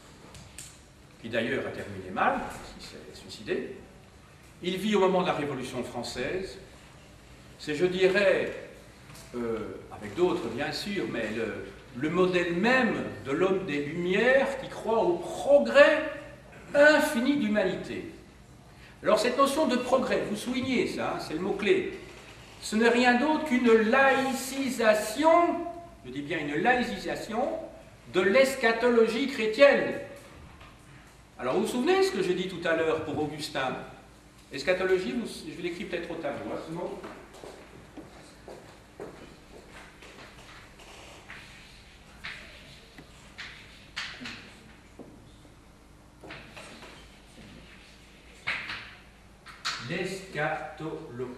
qui d'ailleurs a terminé mal, il s'est suicidé. Il vit au moment de la Révolution française. C'est, je dirais, euh, avec d'autres bien sûr, mais le, le modèle même de l'homme des Lumières qui croit au progrès infini de l'humanité. Alors cette notion de progrès, vous soulignez ça, hein, c'est le mot-clé, ce n'est rien d'autre qu'une laïcisation, je dis bien une laïcisation, de l'eschatologie chrétienne. Alors vous vous souvenez de ce que j'ai dit tout à l'heure pour Augustin? Eschatologie, je vais l'écrire peut-être au tableau, hein, ce mot. L'eschatologie.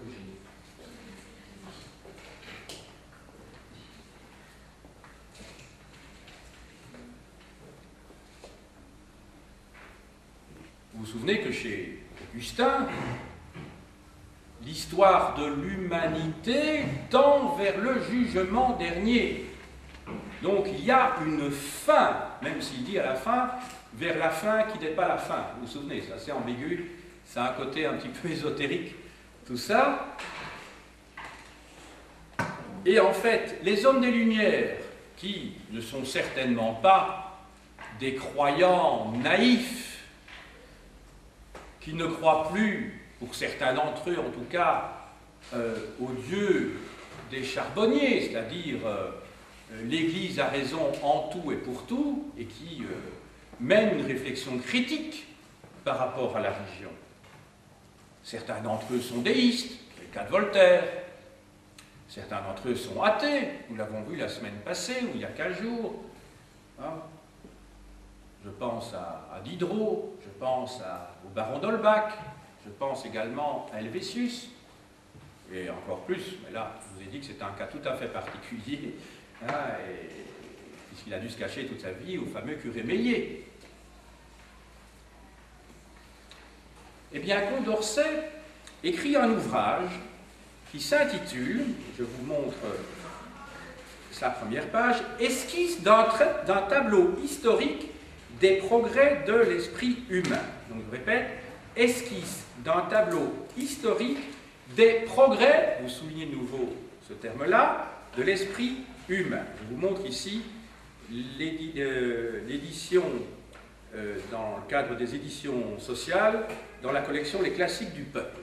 Vous vous souvenez que chez Augustin, l'histoire de l'humanité tend vers le jugement dernier. Donc il y a une fin, même s'il dit à la fin, vers la fin qui n'est pas la fin. Vous vous souvenez, c'est assez ambigu. Ça a un côté un petit peu ésotérique, tout ça. Et en fait, les hommes des Lumières, qui ne sont certainement pas des croyants naïfs, qui ne croient plus, pour certains d'entre eux en tout cas, euh, au Dieu des charbonniers, c'est-à-dire euh, l'Église a raison en tout et pour tout, et qui euh, mène une réflexion critique par rapport à la religion. Certains d'entre eux sont déistes, c'est le cas de Voltaire. Certains d'entre eux sont athées, nous l'avons vu la semaine passée, ou il y a quinze jours. Hein? Je pense à, à Diderot, je pense à, au baron d'Holbach, je pense également à Helvétius, et encore plus, mais là, je vous ai dit que c'est un cas tout à fait particulier, hein, puisqu'il a dû se cacher toute sa vie au fameux curé Meillet. Eh bien, Condorcet écrit un ouvrage qui s'intitule, je vous montre sa première page, « Esquisse d'un tableau historique des progrès de l'esprit humain ». Donc, je répète, « Esquisse d'un tableau historique des progrès », vous soulignez de nouveau ce terme-là, de l'esprit humain. Je vous montre ici l'édition euh, dans le cadre des éditions sociales, dans la collection Les Classiques du Peuple.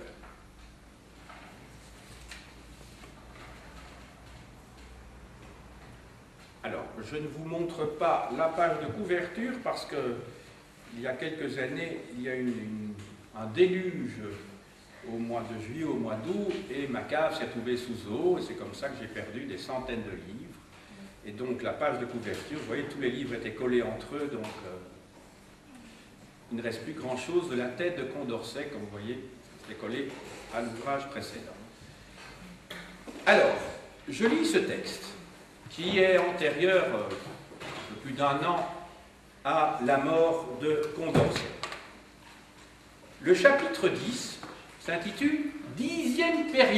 Alors, je ne vous montre pas la page de couverture parce que il y a quelques années, il y a eu une, une, un déluge au mois de juillet, au mois d'août, et ma cave s'est trouvée sous eau, et c'est comme ça que j'ai perdu des centaines de livres. Et donc, la page de couverture, vous voyez, tous les livres étaient collés entre eux, donc euh, il ne reste plus grand-chose de la tête de Condorcet, comme vous voyez, c'était collé à l'ouvrage précédent. Alors, je lis ce texte, qui est antérieur, euh, de plus d'un an, à la mort de Condorcet. Le chapitre dix s'intitule « Dixième période »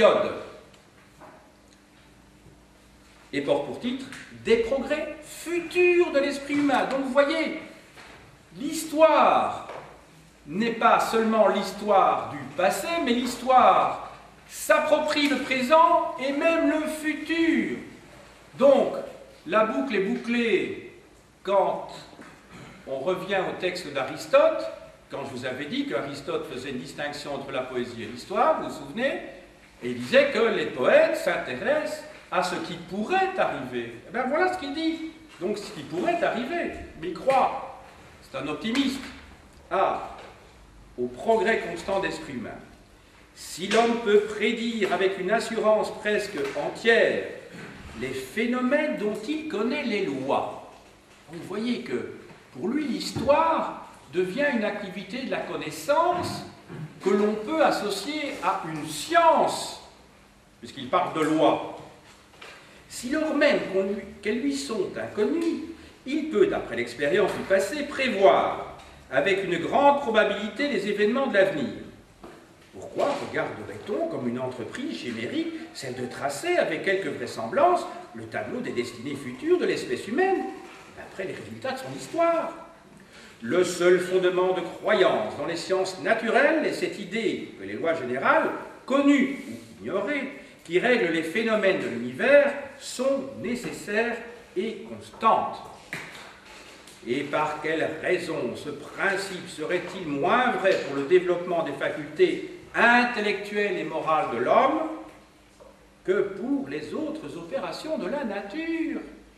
et porte pour titre « Des progrès futurs de l'esprit humain ». Donc vous voyez, l'histoire n'est pas seulement l'histoire du passé, mais l'histoire s'approprie le présent et même le futur. Donc, la boucle est bouclée quand on revient au texte d'Aristote, quand je vous avais dit qu'Aristote faisait une distinction entre la poésie et l'histoire, vous vous souvenez, et il disait que les poètes s'intéressent à ce qui pourrait arriver. Et bien voilà ce qu'il dit. Donc ce qui pourrait arriver, mais il croit, c'est un optimiste, à, au progrès constant d'esprit humain. Si l'homme peut prédire avec une assurance presque entière les phénomènes dont il connaît les lois. Donc vous voyez que pour lui, l'histoire devient une activité de la connaissance que l'on peut associer à une science, puisqu'il parle de loi. Si lors même qu'elles lui sont inconnues, il peut, d'après l'expérience du passé, prévoir avec une grande probabilité les événements de l'avenir. Pourquoi regarderait-on comme une entreprise chimérique celle de tracer avec quelque vraisemblance le tableau des destinées futures de l'espèce humaine, d'après les résultats de son histoire? Le seul fondement de croyance dans les sciences naturelles est cette idée que les lois générales, connues ou ignorées, qui règlent les phénomènes de l'univers, sont nécessaires et constantes. Et par quelle raison ce principe serait-il moins vrai pour le développement des facultés intellectuelles et morales de l'homme que pour les autres opérations de la nature?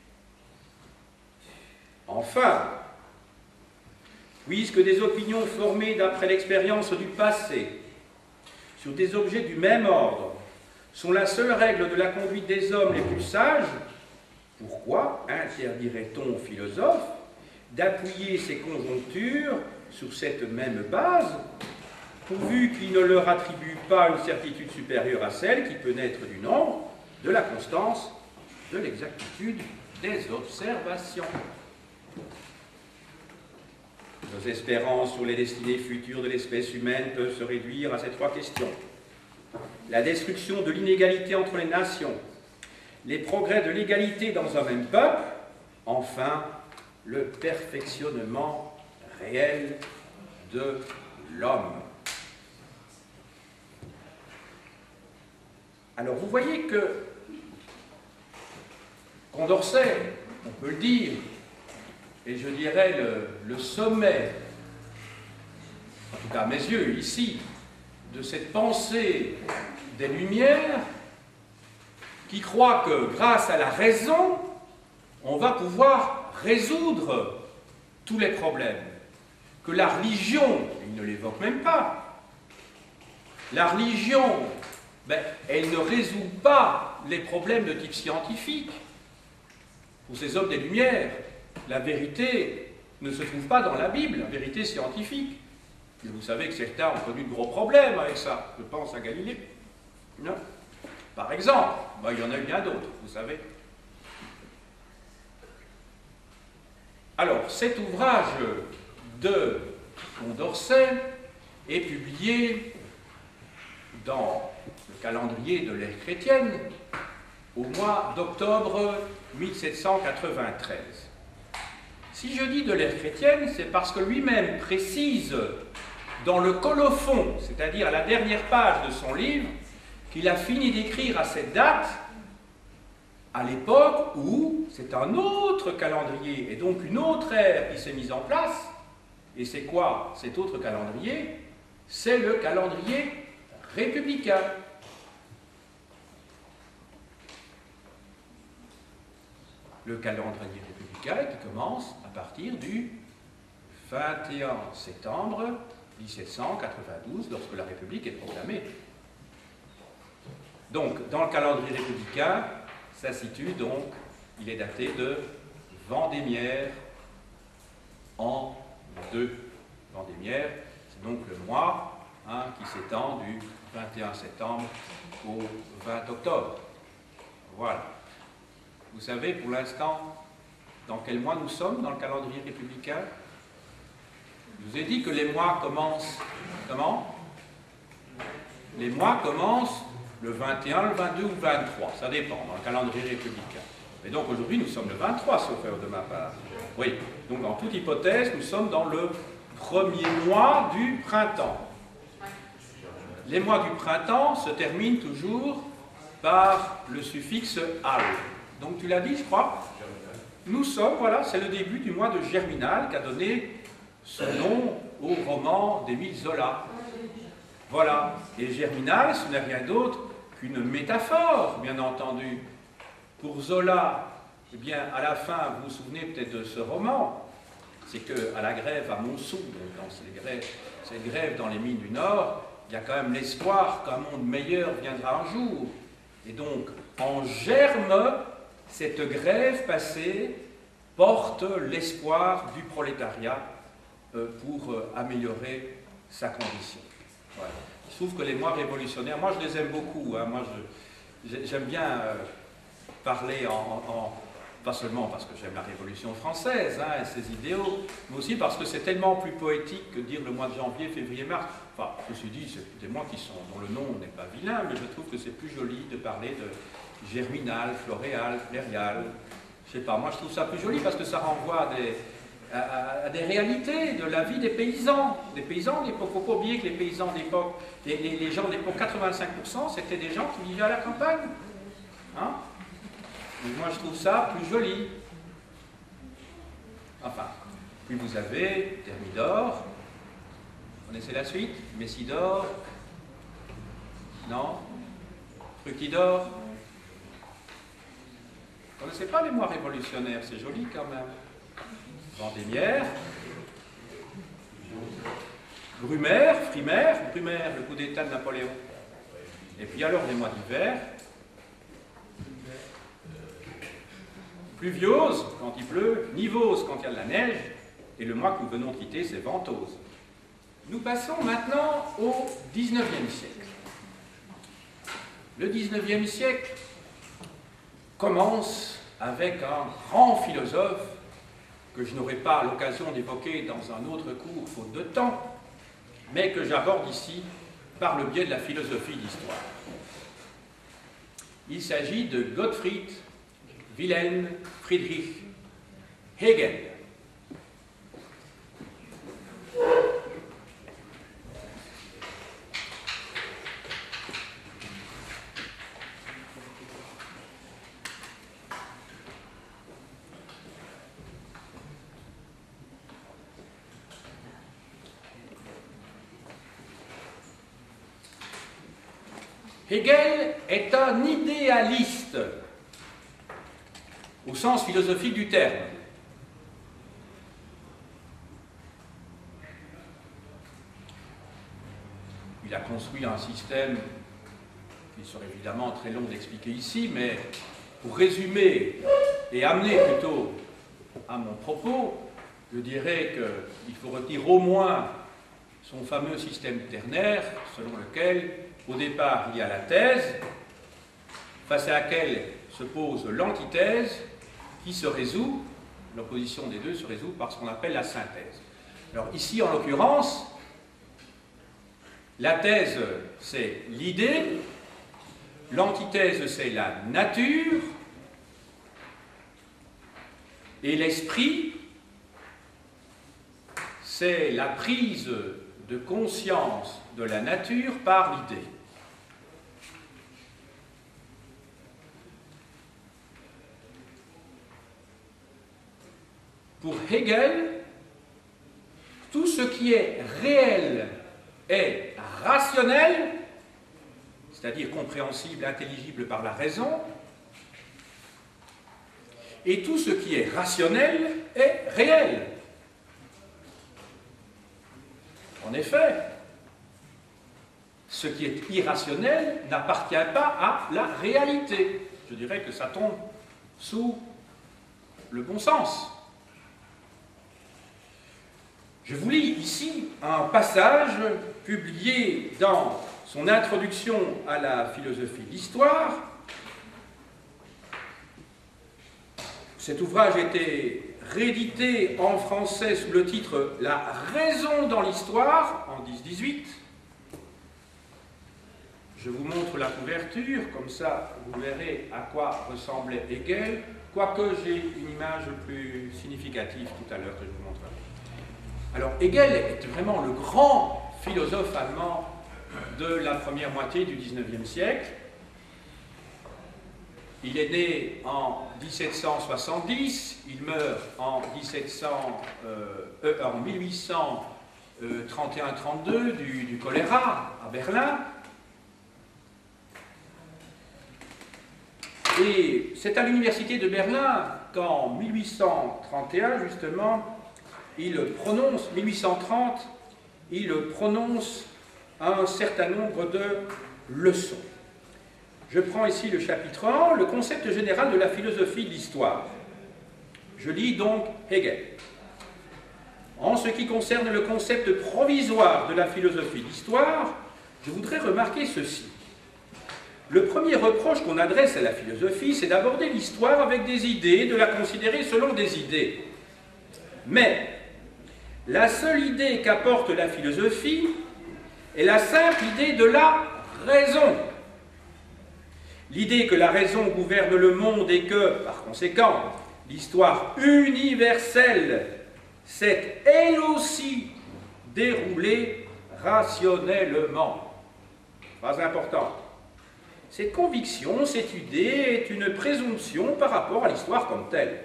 Enfin, puisque des opinions formées d'après l'expérience du passé sur des objets du même ordre sont la seule règle de la conduite des hommes les plus sages, pourquoi interdirait-on aux philosophes d'appuyer ces conjonctures sur cette même base, pourvu qu'ils ne leur attribuent pas une certitude supérieure à celle qui peut naître du nombre, de la constance, de l'exactitude des observations? Nos espérances sur les destinées futures de l'espèce humaine peuvent se réduire à ces trois questions. La destruction de l'inégalité entre les nations, les progrès de l'égalité dans un même peuple, enfin, le perfectionnement réel de l'homme. Alors vous voyez que Condorcet, on peut le dire, et je dirais le, le sommet, en tout cas à mes yeux, ici, de cette pensée des Lumières, qui croit que grâce à la raison, on va pouvoir résoudre tous les problèmes. Que la religion, il ne l'évoque même pas, la religion, ben, elle ne résout pas les problèmes de type scientifique. Pour ces hommes des Lumières, la vérité ne se trouve pas dans la Bible, la vérité scientifique. Et vous savez que certains ont connu de gros problèmes avec ça. Je pense à Galilée. Non. Par exemple, ben, il y en a eu bien d'autres, vous savez. Alors, cet ouvrage de Condorcet est publié dans le calendrier de l'ère chrétienne au mois d'octobre mille sept cent quatre-vingt-treize. Si je dis de l'ère chrétienne, c'est parce que lui-même précise dans le colophon, c'est-à-dire à la dernière page de son livre, qu'il a fini d'écrire à cette date, à l'époque où c'est un autre calendrier, et donc une autre ère qui s'est mise en place. Et c'est quoi cet autre calendrier? C'est le calendrier républicain. Le calendrier républicain qui commence à partir du vingt et un septembre mille sept cent quatre-vingt-douze, lorsque la République est proclamée. Donc, dans le calendrier républicain, ça situe donc, il est daté de Vendémiaire en deux. Vendémiaire, c'est donc le mois hein, qui s'étend du vingt et un septembre au vingt octobre. Voilà. Vous savez pour l'instant dans quel mois nous sommes dans le calendrier républicain? Je vous ai dit que les mois commencent comment? Les mois commencent le vingt et un, le vingt-deux ou le vingt-trois, ça dépend dans le calendrier républicain. Et donc aujourd'hui nous sommes le vingt-trois, sauf erreur de ma part. Oui, donc en toute hypothèse, nous sommes dans le premier mois du printemps. Les mois du printemps se terminent toujours par le suffixe al. Donc tu l'as dit, je crois. Nous sommes, voilà, c'est le début du mois de Germinal qui a donné ce nom au roman d'Émile Zola. Voilà. Et Germinal, ce n'est rien d'autre qu'une métaphore, bien entendu. Pour Zola, eh bien, à la fin, vous vous souvenez peut-être de ce roman, c'est qu'à la grève à Montsou, dans cette grève, cette grève dans les mines du Nord, il y a quand même l'espoir qu'un monde meilleur viendra un jour. Et donc, en germe, cette grève passée porte l'espoir du prolétariat euh, pour euh, améliorer sa condition. Voilà. Je trouve que les mois révolutionnaires, moi je les aime beaucoup, hein, moi j'aime bien euh, parler en, en, pas seulement parce que j'aime la Révolution française hein, et ses idéaux, mais aussi parce que c'est tellement plus poétique que dire le mois de janvier, février, mars. Enfin, ceci dit, c'est des mois qui sont, dont le nom n'est pas vilain, mais je trouve que c'est plus joli de parler de germinal, floréal, flérial. Je sais pas, moi je trouve ça plus joli parce que ça renvoie à des, à, à des réalités de la vie des paysans. Des paysans d'époque, il ne faut pas oublier que les paysans d'époque, les, les, les gens d'époque, quatre-vingt-cinq pour cent, c'était des gens qui vivaient à la campagne. Hein? Donc moi je trouve ça plus joli. Enfin, puis vous avez Thermidor, vous connaissez la suite? Messidor, non? Fructidor. Vous ne connaissez pas les mois révolutionnaires, c'est joli quand même. Vendémiaire, Brumaire, Frimaire, Brumaire, le coup d'état de Napoléon. Et puis alors les mois d'hiver, pluviose quand il pleut, nivose quand il y a de la neige, et le mois que nous venons de quitter, c'est ventose. Nous passons maintenant au dix-neuvième siècle. Le dix-neuvième siècle commence avec un grand philosophe que je n'aurai pas l'occasion d'évoquer dans un autre cours, faute de temps, mais que j'aborde ici par le biais de la philosophie d'histoire. Il s'agit de Gottfried Wilhelm Friedrich Hegel. Hegel est un idéaliste, au sens philosophique du terme. Il a construit un système qu'il serait évidemment très long d'expliquer ici, mais pour résumer et amener plutôt à mon propos, je dirais qu'il faut retenir au moins son fameux système ternaire, selon lequel, au départ, il y a la thèse, face à laquelle se pose l'antithèse, qui se résout, l'opposition des deux se résout par ce qu'on appelle la synthèse. Alors ici, en l'occurrence, la thèse, c'est l'idée, l'antithèse, c'est la nature, et l'esprit, c'est la prise de conscience de la nature par l'idée. Pour Hegel, tout ce qui est réel est rationnel, c'est-à-dire compréhensible, intelligible par la raison, et tout ce qui est rationnel est réel. En effet, ce qui est irrationnel n'appartient pas à la réalité. Je dirais que ça tombe sous le bon sens. Je vous lis ici un passage publié dans son introduction à la philosophie de l'histoire. Cet ouvrage était réédité en français sous le titre « La raison dans l'histoire » en dix dix-huit. Je vous montre la couverture, comme ça vous verrez à quoi ressemblait Hegel, quoique j'ai une image plus significative tout à l'heure que je vous montrerai. Alors Hegel est vraiment le grand philosophe allemand de la première moitié du dix-neuvième siècle. Il est né en mille sept cent soixante-dix, il meurt en, dix-sept cents, euh, en mille huit cent trente et un trente-deux du, du choléra à Berlin. Et c'est à l'université de Berlin qu'en mille huit cent trente et un, justement, il prononce, mille huit cent trente, il prononce un certain nombre de leçons. Je prends ici le chapitre un, le concept général de la philosophie de l'histoire. Je lis donc Hegel. En ce qui concerne le concept provisoire de la philosophie de l'histoire, je voudrais remarquer ceci. Le premier reproche qu'on adresse à la philosophie, c'est d'aborder l'histoire avec des idées, de la considérer selon des idées. Mais la seule idée qu'apporte la philosophie est la simple idée de la raison. L'idée que la raison gouverne le monde et que, par conséquent, l'histoire universelle s'est elle aussi déroulée rationnellement. Pas important. Cette conviction, cette idée est une présomption par rapport à l'histoire comme telle.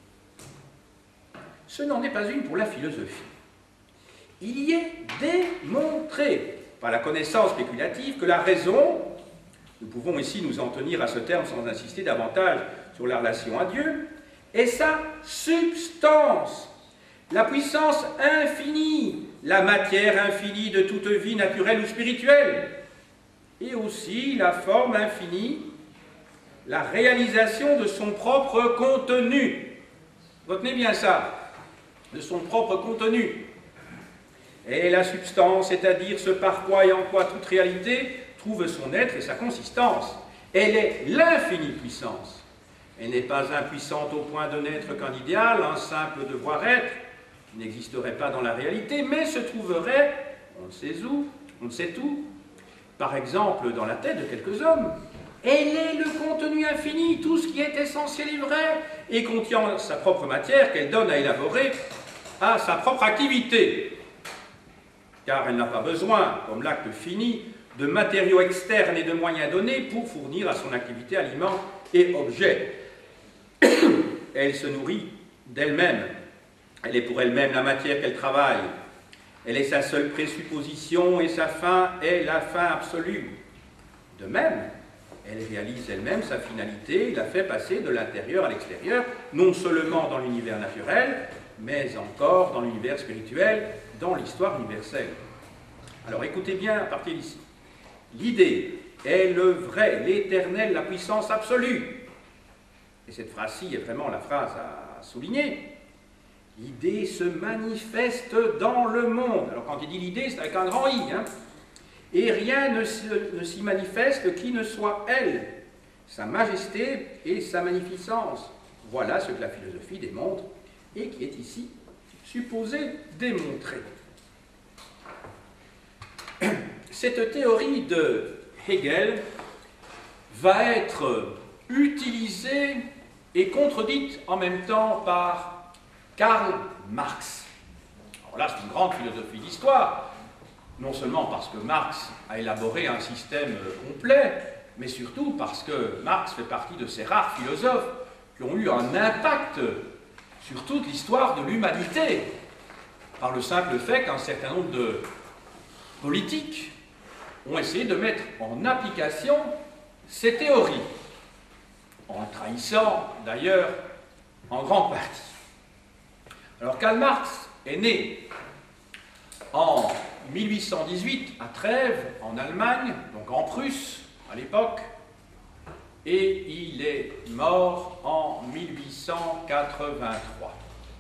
Ce n'en est pas une pour la philosophie. Il y est démontré par la connaissance spéculative que la raison, nous pouvons ici nous en tenir à ce terme sans insister davantage sur la relation à Dieu, est sa substance, la puissance infinie, la matière infinie de toute vie naturelle ou spirituelle, et aussi la forme infinie, la réalisation de son propre contenu. Retenez bien ça, de son propre contenu. Et la substance, c'est-à-dire ce par quoi et en quoi toute réalité trouve son être et sa consistance. Elle est l'infinie puissance. Elle n'est pas impuissante au point de n'être qu'un idéal, un simple devoir-être, qui n'existerait pas dans la réalité, mais se trouverait, on ne sait où, on ne sait où, par exemple dans la tête de quelques hommes. Elle est le contenu infini, tout ce qui est essentiel et vrai, et contient sa propre matière qu'elle donne à élaborer à sa propre activité. Car elle n'a pas besoin, comme l'acte fini, de matériaux externes et de moyens donnés pour fournir à son activité aliments et objets. Elle se nourrit d'elle-même. Elle est pour elle-même la matière qu'elle travaille. Elle est sa seule présupposition et sa fin est la fin absolue. De même, elle réalise elle-même sa finalité, la fait passer de l'intérieur à l'extérieur, non seulement dans l'univers naturel, mais encore dans l'univers spirituel, dans l'histoire universelle. Alors écoutez bien à partir d'ici. L'idée est le vrai, l'éternel, la puissance absolue. Et cette phrase-ci est vraiment la phrase à souligner. L'idée se manifeste dans le monde. Alors quand il dit l'idée, c'est avec un grand I. Hein. Et rien ne, se, ne s'y manifeste qui ne soit elle, sa majesté et sa magnificence. Voilà ce que la philosophie démontre et qui est ici supposé démontrer. Cette théorie de Hegel va être utilisée et contredite en même temps par Karl Marx. Alors là, c'est une grande philosophie d'histoire, non seulement parce que Marx a élaboré un système complet, mais surtout parce que Marx fait partie de ces rares philosophes qui ont eu un impact sur toute l'histoire de l'humanité, par le simple fait qu'un certain nombre de politiques ont essayé de mettre en application ces théories, en trahissant d'ailleurs en grande partie. Alors Karl Marx est né en mille huit cent dix-huit à Trèves, en Allemagne, donc en Prusse à l'époque, et il est mort en mille huit cent quatre-vingt-trois.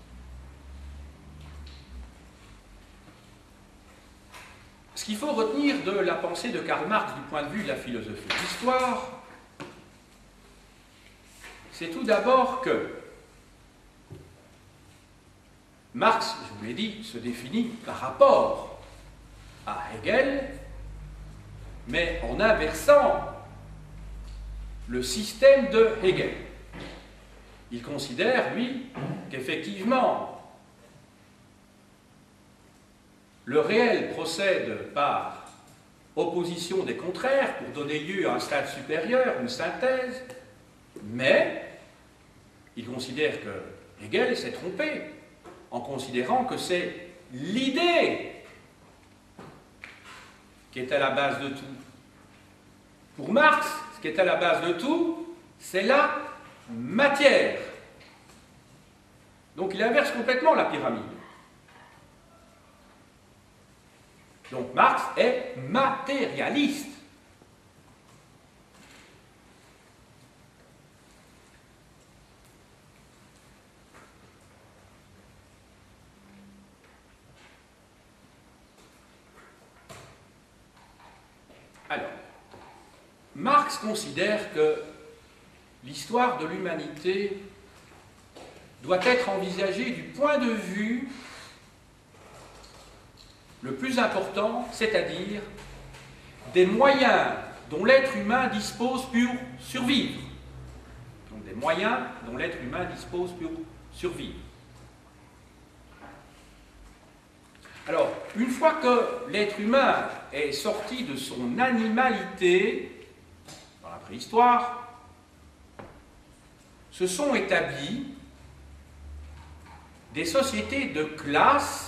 Ce qu'il faut retenir de la pensée de Karl Marx du point de vue de la philosophie de l'histoire, c'est tout d'abord que Marx, je vous l'ai dit, se définit par rapport à Hegel, mais en inversant le système de Hegel. Il considère, lui, qu'effectivement, le réel procède par opposition des contraires pour donner lieu à un stade supérieur, une synthèse, mais il considère que Hegel s'est trompé en considérant que c'est l'idée qui est à la base de tout. Pour Marx, ce qui est à la base de tout, c'est la matière. Donc il inverse complètement la pyramide. Donc Marx est matérialiste. Alors, Marx considère que l'histoire de l'humanité doit être envisagée du point de vue le plus important, c'est-à-dire des moyens dont l'être humain dispose pour survivre. Donc des moyens dont l'être humain dispose pour survivre. Alors, une fois que l'être humain est sorti de son animalité, dans la préhistoire, se sont établies des sociétés de classe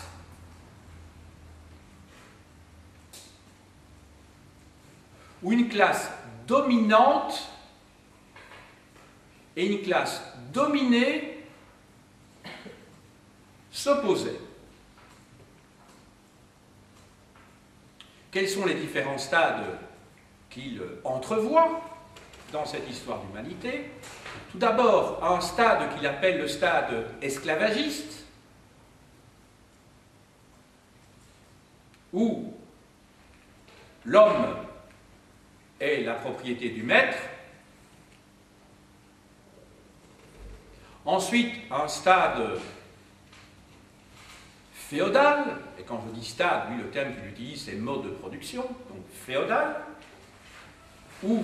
où une classe dominante et une classe dominée s'opposaient. Quels sont les différents stades qu'il entrevoit dans cette histoire d'humanité? Tout d'abord, un stade qu'il appelle le stade esclavagiste, où l'homme est la propriété du maître. Ensuite, un stade féodal, et quand je dis stade, lui, le terme qu'il utilise, c'est mode de production, donc féodal, où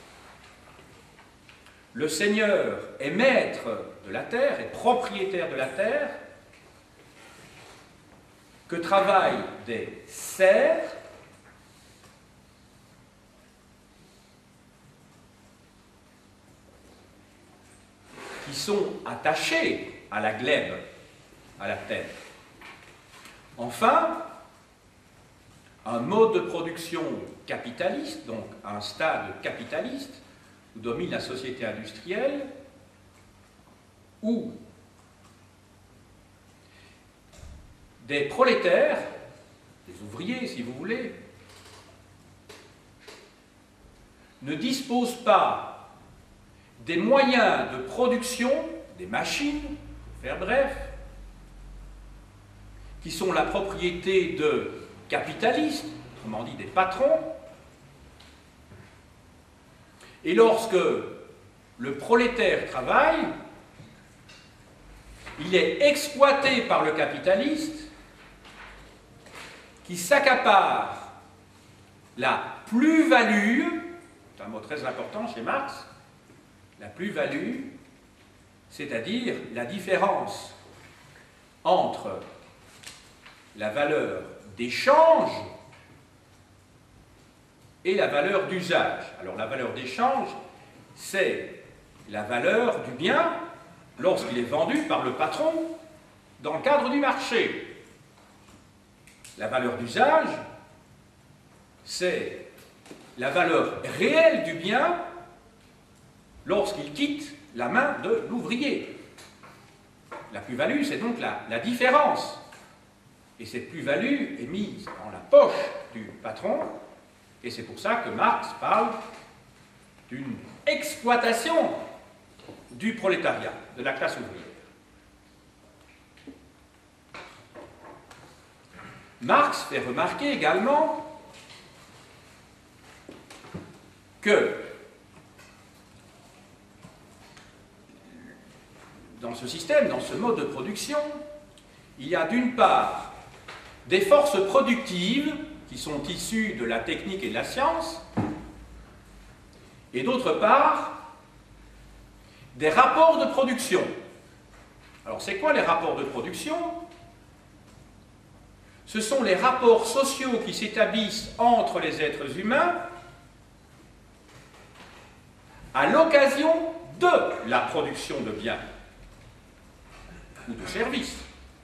le seigneur est maître de la terre, est propriétaire de la terre, que travaillent des serfs, qui sont attachés à la glèbe, à la terre. Enfin, un mode de production capitaliste, donc un stade capitaliste, où domine la société industrielle, où des prolétaires, des ouvriers si vous voulez, ne disposent pas des moyens de production, des machines, pour faire bref, qui sont la propriété de capitalistes, autrement dit des patrons. Et lorsque le prolétaire travaille, il est exploité par le capitaliste qui s'accapare la plus-value, c'est un mot très important chez Marx, la plus-value, c'est-à-dire la différence entre la valeur d'échange et la valeur d'usage. Alors la valeur d'échange, c'est la valeur du bien lorsqu'il est vendu par le patron dans le cadre du marché. La valeur d'usage, c'est la valeur réelle du bien lorsqu'il quitte la main de l'ouvrier. La plus-value, c'est donc la, la différence. Et cette plus-value est mise dans la poche du patron, et c'est pour ça que Marx parle d'une exploitation du prolétariat, de la classe ouvrière. Marx fait remarquer également que dans ce système, dans ce mode de production, il y a d'une part des forces productives qui sont issues de la technique et de la science, et d'autre part, des rapports de production. Alors, c'est quoi les rapports de production? Ce sont les rapports sociaux qui s'établissent entre les êtres humains à l'occasion de la production de biens ou de services.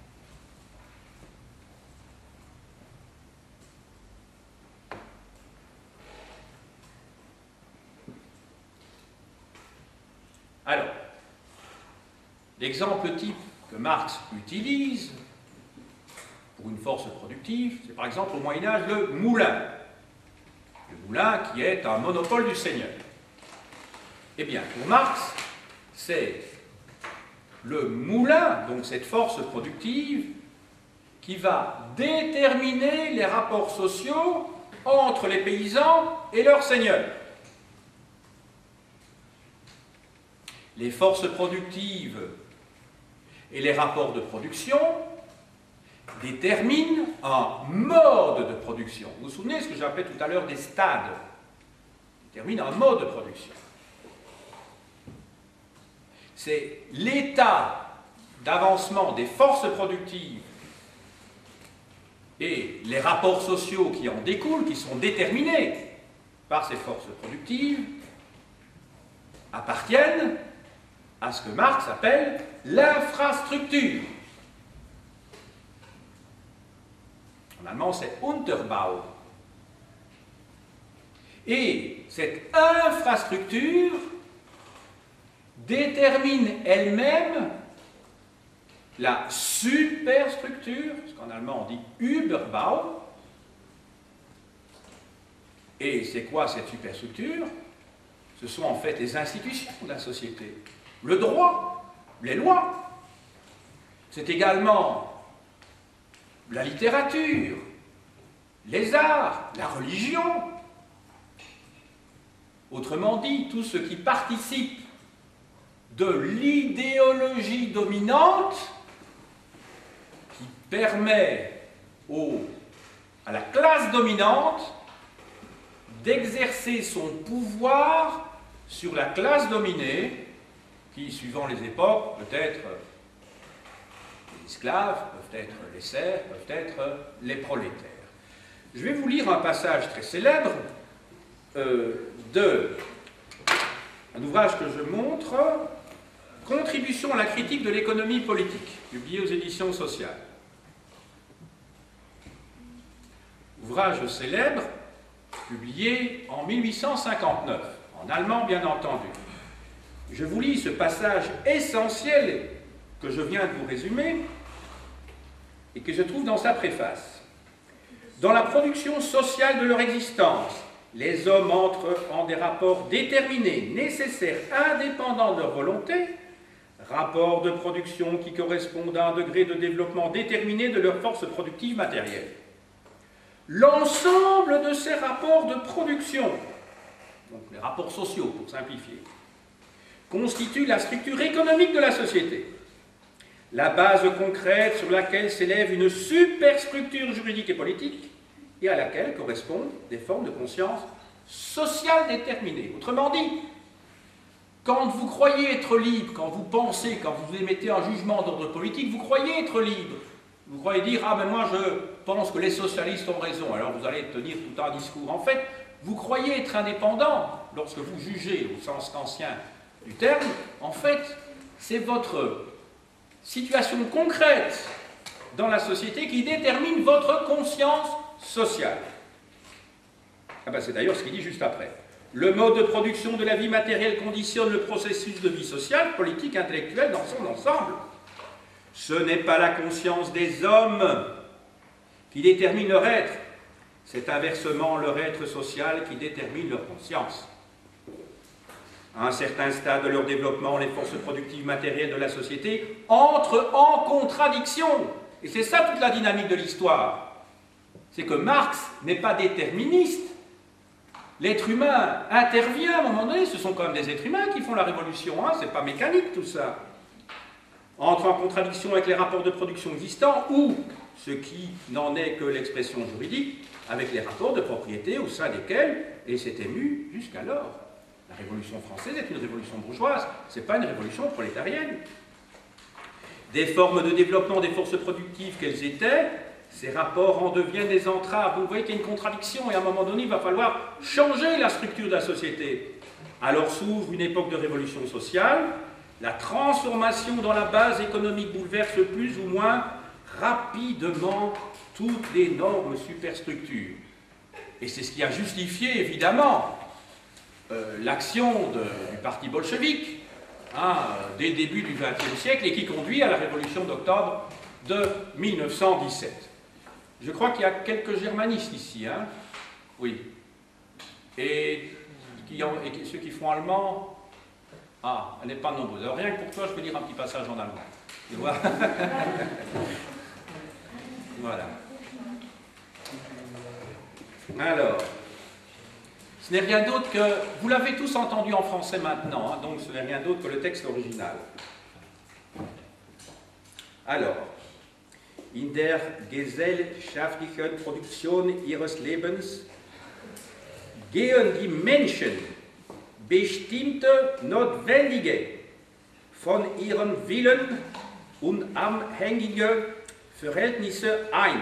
Alors, l'exemple type que Marx utilise pour une force productive, c'est par exemple au Moyen-Âge le moulin. Le moulin qui est un monopole du seigneur. Eh bien, pour Marx, c'est le moulin, donc cette force productive, qui va déterminer les rapports sociaux entre les paysans et leurs seigneurs. Les forces productives et les rapports de production déterminent un mode de production. Vous vous souvenez de ce que j'appelais tout à l'heure des stades? Déterminent un mode de production. C'est l'état d'avancement des forces productives et les rapports sociaux qui en découlent, qui sont déterminés par ces forces productives, appartiennent à ce que Marx appelle l'infrastructure. En allemand, c'est Unterbau. Et cette infrastructure détermine elle-même la superstructure, ce qu'en allemand on dit Überbau. Et c'est quoi cette superstructure? Ce sont en fait les institutions de la société, le droit, les lois. C'est également la littérature, les arts, la religion. Autrement dit, tout ce qui participe de l'idéologie dominante qui permet au, à la classe dominante d'exercer son pouvoir sur la classe dominée, qui, suivant les époques, peut être les esclaves, peuvent être les serfs, peuvent être les prolétaires. Je vais vous lire un passage très célèbre euh, de un ouvrage que je montre, Contribution à la critique de l'économie politique, publié aux éditions sociales. Ouvrage ouvrage célèbre, publié en mille huit cent cinquante-neuf, en allemand bien entendu. Je vous lis ce passage essentiel que je viens de vous résumer et que je trouve dans sa préface. Dans la production sociale de leur existence, les hommes entrent en des rapports déterminés, nécessaires, indépendants de leur volonté, rapports de production qui correspondent à un degré de développement déterminé de leur force productive matérielle. L'ensemble de ces rapports de production, donc les rapports sociaux pour simplifier, constitue la structure économique de la société, la base concrète sur laquelle s'élève une superstructure juridique et politique et à laquelle correspondent des formes de conscience sociale déterminées. Autrement dit, quand vous croyez être libre, quand vous pensez, quand vous émettez un jugement d'ordre politique, vous croyez être libre. Vous croyez dire « Ah, mais moi je pense que les socialistes ont raison », alors vous allez tenir tout un discours. En fait, vous croyez être indépendant lorsque vous jugez au sens ancien du terme. En fait, c'est votre situation concrète dans la société qui détermine votre conscience sociale. Ah ben, c'est d'ailleurs ce qu'il dit juste après. Le mode de production de la vie matérielle conditionne le processus de vie sociale, politique, intellectuelle dans son ensemble. Ce n'est pas la conscience des hommes qui détermine leur être, c'est inversement leur être social qui détermine leur conscience. À un certain stade de leur développement, les forces productives matérielles de la société entrent en contradiction. Et c'est ça toute la dynamique de l'histoire. C'est que Marx n'est pas déterministe. L'être humain intervient à un moment donné, ce sont quand même des êtres humains qui font la révolution, hein, c'est pas mécanique tout ça. Entre en contradiction avec les rapports de production existants ou, ce qui n'en est que l'expression juridique, avec les rapports de propriété au sein desquels il s'est ému jusqu'alors. La Révolution française est une révolution bourgeoise, ce n'est pas une révolution prolétarienne. Des formes de développement des forces productives qu'elles étaient, ces rapports en deviennent des entraves. Vous voyez qu'il y a une contradiction et à un moment donné, il va falloir changer la structure de la société. Alors s'ouvre une époque de révolution sociale, la transformation dans la base économique bouleverse plus ou moins rapidement toutes les normes superstructures. Et c'est ce qui a justifié, évidemment, euh, l'action du parti bolchevique, hein, dès le début du vingtième siècle, et qui conduit à la révolution d'octobre de mille neuf cent dix-sept. Je crois qu'il y a quelques germanistes ici, hein? Oui. Et, qui ont, et ceux qui font allemand, ah, elle n'est pas nombreuse. Alors rien que pour toi, je peux dire un petit passage en allemand. Tu vois? Voilà. Alors, ce n'est rien d'autre que... Vous l'avez tous entendu en français maintenant, hein, donc ce n'est rien d'autre que le texte original. Alors, in der gesellschaftlichen Produktion ihres Lebens gehen die Menschen bestimmte notwendige, von ihrem Willen unabhängige Verhältnisse ein.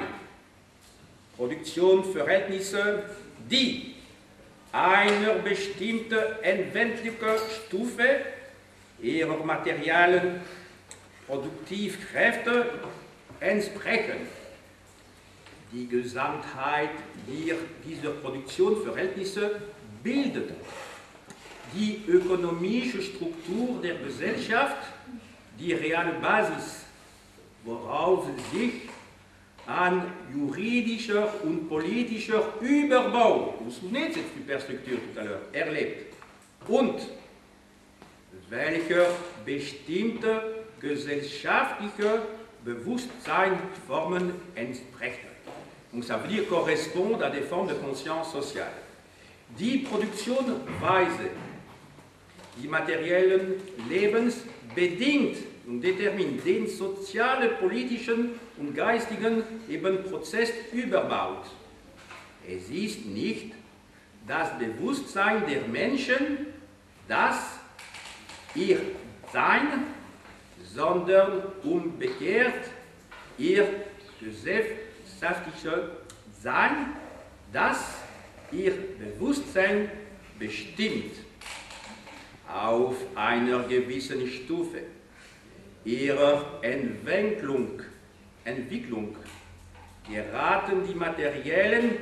Produktionsverhältnisse, die einer bestimmten entwickllichen Stufe ihrer materiellen Produktivkräfte entsprechen. Die Gesamtheit dieser Produktionsverhältnisse bildet die ökonomische Struktur der Gesellschaft, die reale Basis, worauf sich ein juridischer und politischer Überbau, vous vous souvenez de cette superstructure tout à l'heure, erlebt, und welcher bestimmte gesellschaftliche Bewusstseinsformen entsprechen. Donc ça veut dire correspondre à des formes de conscience sociale. Die Produktionsweise, die materiellen Lebens bedingt und determiniert den sozialen, politischen und geistigen eben Prozess überbaut. Es ist nicht das Bewusstsein der Menschen, das ihr Sein, sondern umgekehrt ihr gesellschaftliches Sein, das ihr Bewusstsein bestimmt. Auf einer gewissen Stufe ihrer Entwicklung, Entwicklung geraten die materiellen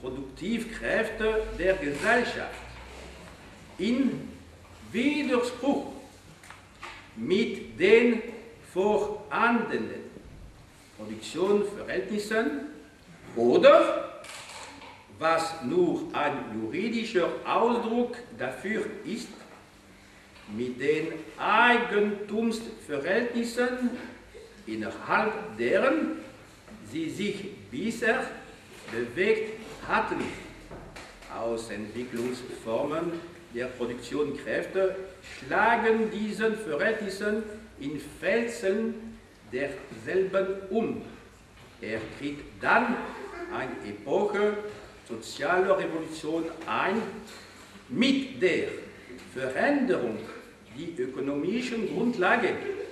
Produktivkräfte der Gesellschaft in Widerspruch mit den vorhandenen Produktionsverhältnissen oder, was nur ein juridischer Ausdruck dafür ist, mit den Eigentumsverhältnissen, innerhalb deren sie sich bisher bewegt hatten. Ausentwicklungsformen der Produktionskräfte schlagen diesen Verhältnissen in Felsen derselben um. Er tritt dann eine Epoche sozialer Revolution ein, mit der Veränderung die ökonomischen Grundlage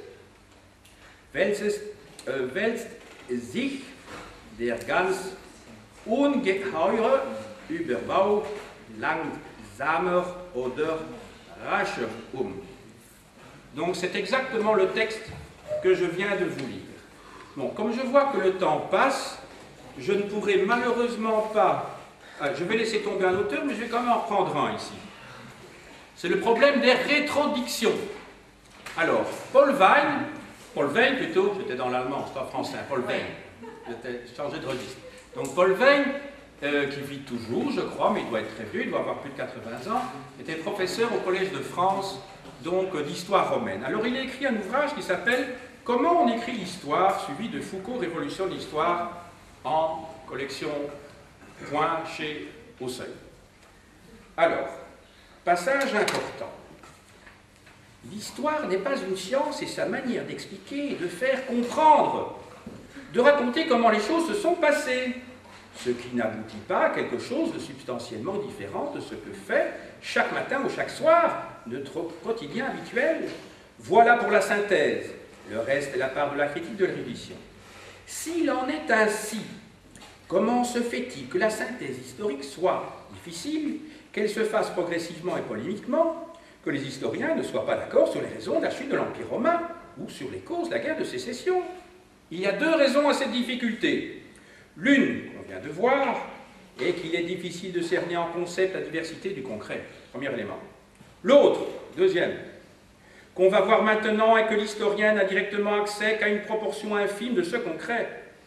wälzt, äh, wälzt sich der ganz ungeheure Überbau langsamer oder rascher um. Donc c'est exactement le texte que je viens de vous lire. Bon, comme je vois que le temps passe, je ne pourrai malheureusement pas... Euh, je vais laisser tomber un auteur, mais je vais quand même en prendre un ici. C'est le problème des rétrodictions. Alors, Paul Veyne, Paul Veyne plutôt, j'étais dans l'allemand, c'est pas français, Paul Veyne, j'étais changé de registre. Donc Paul Veyne, euh, qui vit toujours, je crois, mais il doit être très vieux, il doit avoir plus de quatre-vingts ans, était professeur au Collège de France, donc euh, d'histoire romaine. Alors il a écrit un ouvrage qui s'appelle « Comment on écrit l'histoire » suivi de Foucault, Révolution de l'histoire, en collection Point chez Au Seuil. Alors, passage important. L'histoire n'est pas une science et sa manière d'expliquer et de faire comprendre, de raconter comment les choses se sont passées, ce qui n'aboutit pas à quelque chose de substantiellement différent de ce que fait chaque matin ou chaque soir notre quotidien habituel. Voilà pour la synthèse. Le reste est la part de la critique de l'érudition. S'il en est ainsi, comment se fait-il que la synthèse historique soit difficile, qu'elle se fasse progressivement et polémiquement, que les historiens ne soient pas d'accord sur les raisons de la chute de l'Empire romain ou sur les causes de la guerre de sécession? Il y a deux raisons à cette difficulté. L'une, qu'on vient de voir, est qu'il est difficile de cerner en concept la diversité du concret. Premier élément. L'autre, deuxième, qu'on va voir maintenant est que l'historien n'a directement accès qu'à une proportion infime de ce concret,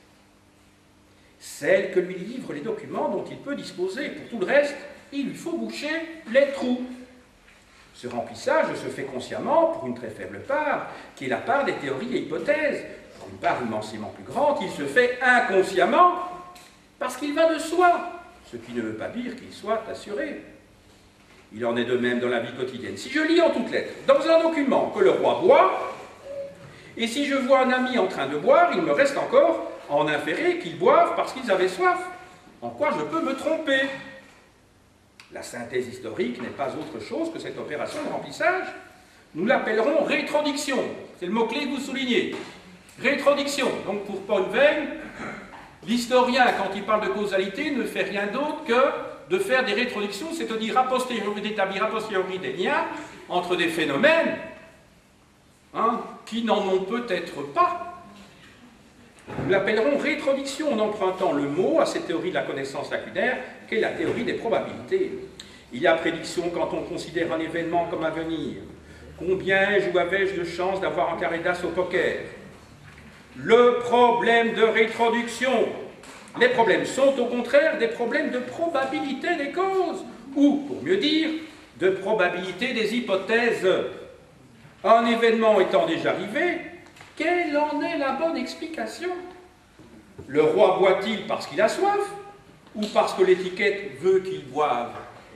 celle que lui livrent les documents dont il peut disposer. Pour tout le reste, il lui faut boucher les trous. Ce remplissage se fait consciemment pour une très faible part, qui est la part des théories et hypothèses. Pour une part immensément plus grande, il se fait inconsciemment parce qu'il va de soi, ce qui ne veut pas dire qu'il soit assuré. Il en est de même dans la vie quotidienne. Si je lis en toutes lettres, dans un document, que le roi boit, et si je vois un ami en train de boire, il me reste encore à en inférer qu'ils boivent parce qu'ils avaient soif. En quoi je peux me tromper? La synthèse historique n'est pas autre chose que cette opération de remplissage. Nous l'appellerons rétrodiction. C'est le mot-clé que vous soulignez. Rétrodiction. Donc pour Paul Veyne, l'historien, quand il parle de causalité, ne fait rien d'autre que de faire des rétrodictions, c'est-à-dire a posteriori, d'établir a posteriori des liens entre des phénomènes hein, qui n'en ont peut-être pas. Nous l'appellerons rétrodiction en empruntant le mot à cette théorie de la connaissance lacunaire qu'est la théorie des probabilités. Il y a prédiction quand on considère un événement comme à venir. Combien ai-je ou avais-je de chance d'avoir un carré d'as au poker? Le problème de rétroduction. Les problèmes sont au contraire des problèmes de probabilité des causes, ou, pour mieux dire, de probabilité des hypothèses. Un événement étant déjà arrivé, quelle en est la bonne explication? Le roi boit-il parce qu'il a soif, ou parce que l'étiquette veut qu'il boive?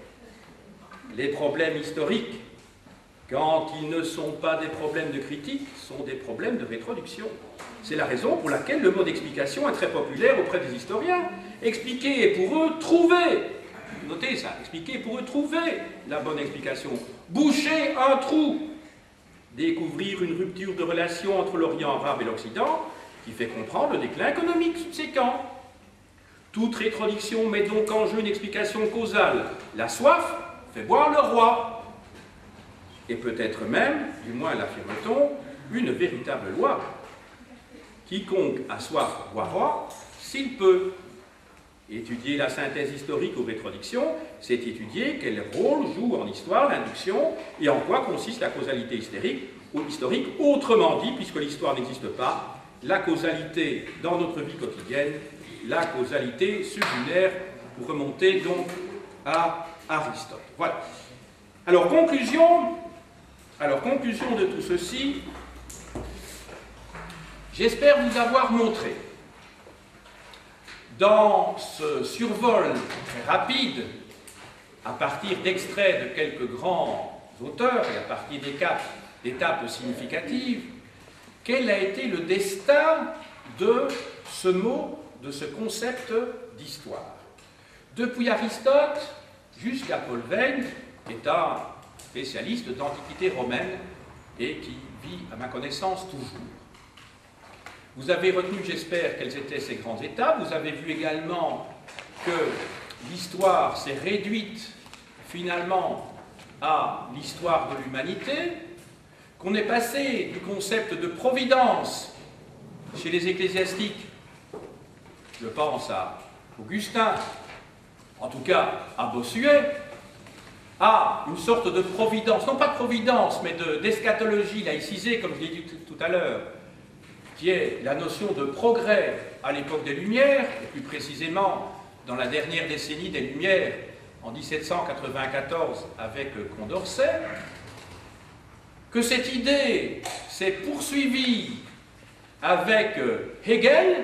Les problèmes historiques, quand ils ne sont pas des problèmes de critique, sont des problèmes de rétroduction. C'est la raison pour laquelle le mot d'explication est très populaire auprès des historiens. Expliquer est pour eux trouver. Notez ça, expliquer est pour eux trouver la bonne explication. Boucher un trou. Découvrir une rupture de relation entre l'Orient arabe et l'Occident qui fait comprendre le déclin économique subséquent. Toute rétrodiction met donc en jeu une explication causale. La soif fait boire le roi. Et peut-être même, du moins l'affirme-t-on, une véritable loi. Quiconque a soif boira s'il peut. Étudier la synthèse historique ou rétroduction, c'est étudier quel rôle joue en histoire l'induction et en quoi consiste la causalité historique, ou historique. Autrement dit, puisque l'histoire n'existe pas, la causalité dans notre vie quotidienne, la causalité sublunaire, pour remonter donc à Aristote. Voilà. Alors, conclusion, alors, conclusion de tout ceci, j'espère vous avoir montré, dans ce survol très rapide, à partir d'extraits de quelques grands auteurs et à partir d'étapes significatives, quel a été le destin de ce mot, de ce concept d'histoire. Depuis Aristote jusqu'à Paul Veyne, qui est un spécialiste d'antiquité romaine et qui vit, à ma connaissance, toujours. Vous avez retenu, j'espère, quelles étaient ces grandes étapes. Vous avez vu également que l'histoire s'est réduite finalement à l'histoire de l'humanité, qu'on est passé du concept de providence chez les ecclésiastiques, je pense à Augustin, en tout cas à Bossuet, à une sorte de providence, non pas de providence, mais d'eschatologie laïcisée, comme je l'ai dit tout à l'heure, qui est la notion de progrès à l'époque des Lumières, et plus précisément dans la dernière décennie des Lumières, en mille sept cent quatre-vingt-quatorze avec Condorcet, que cette idée s'est poursuivie avec Hegel,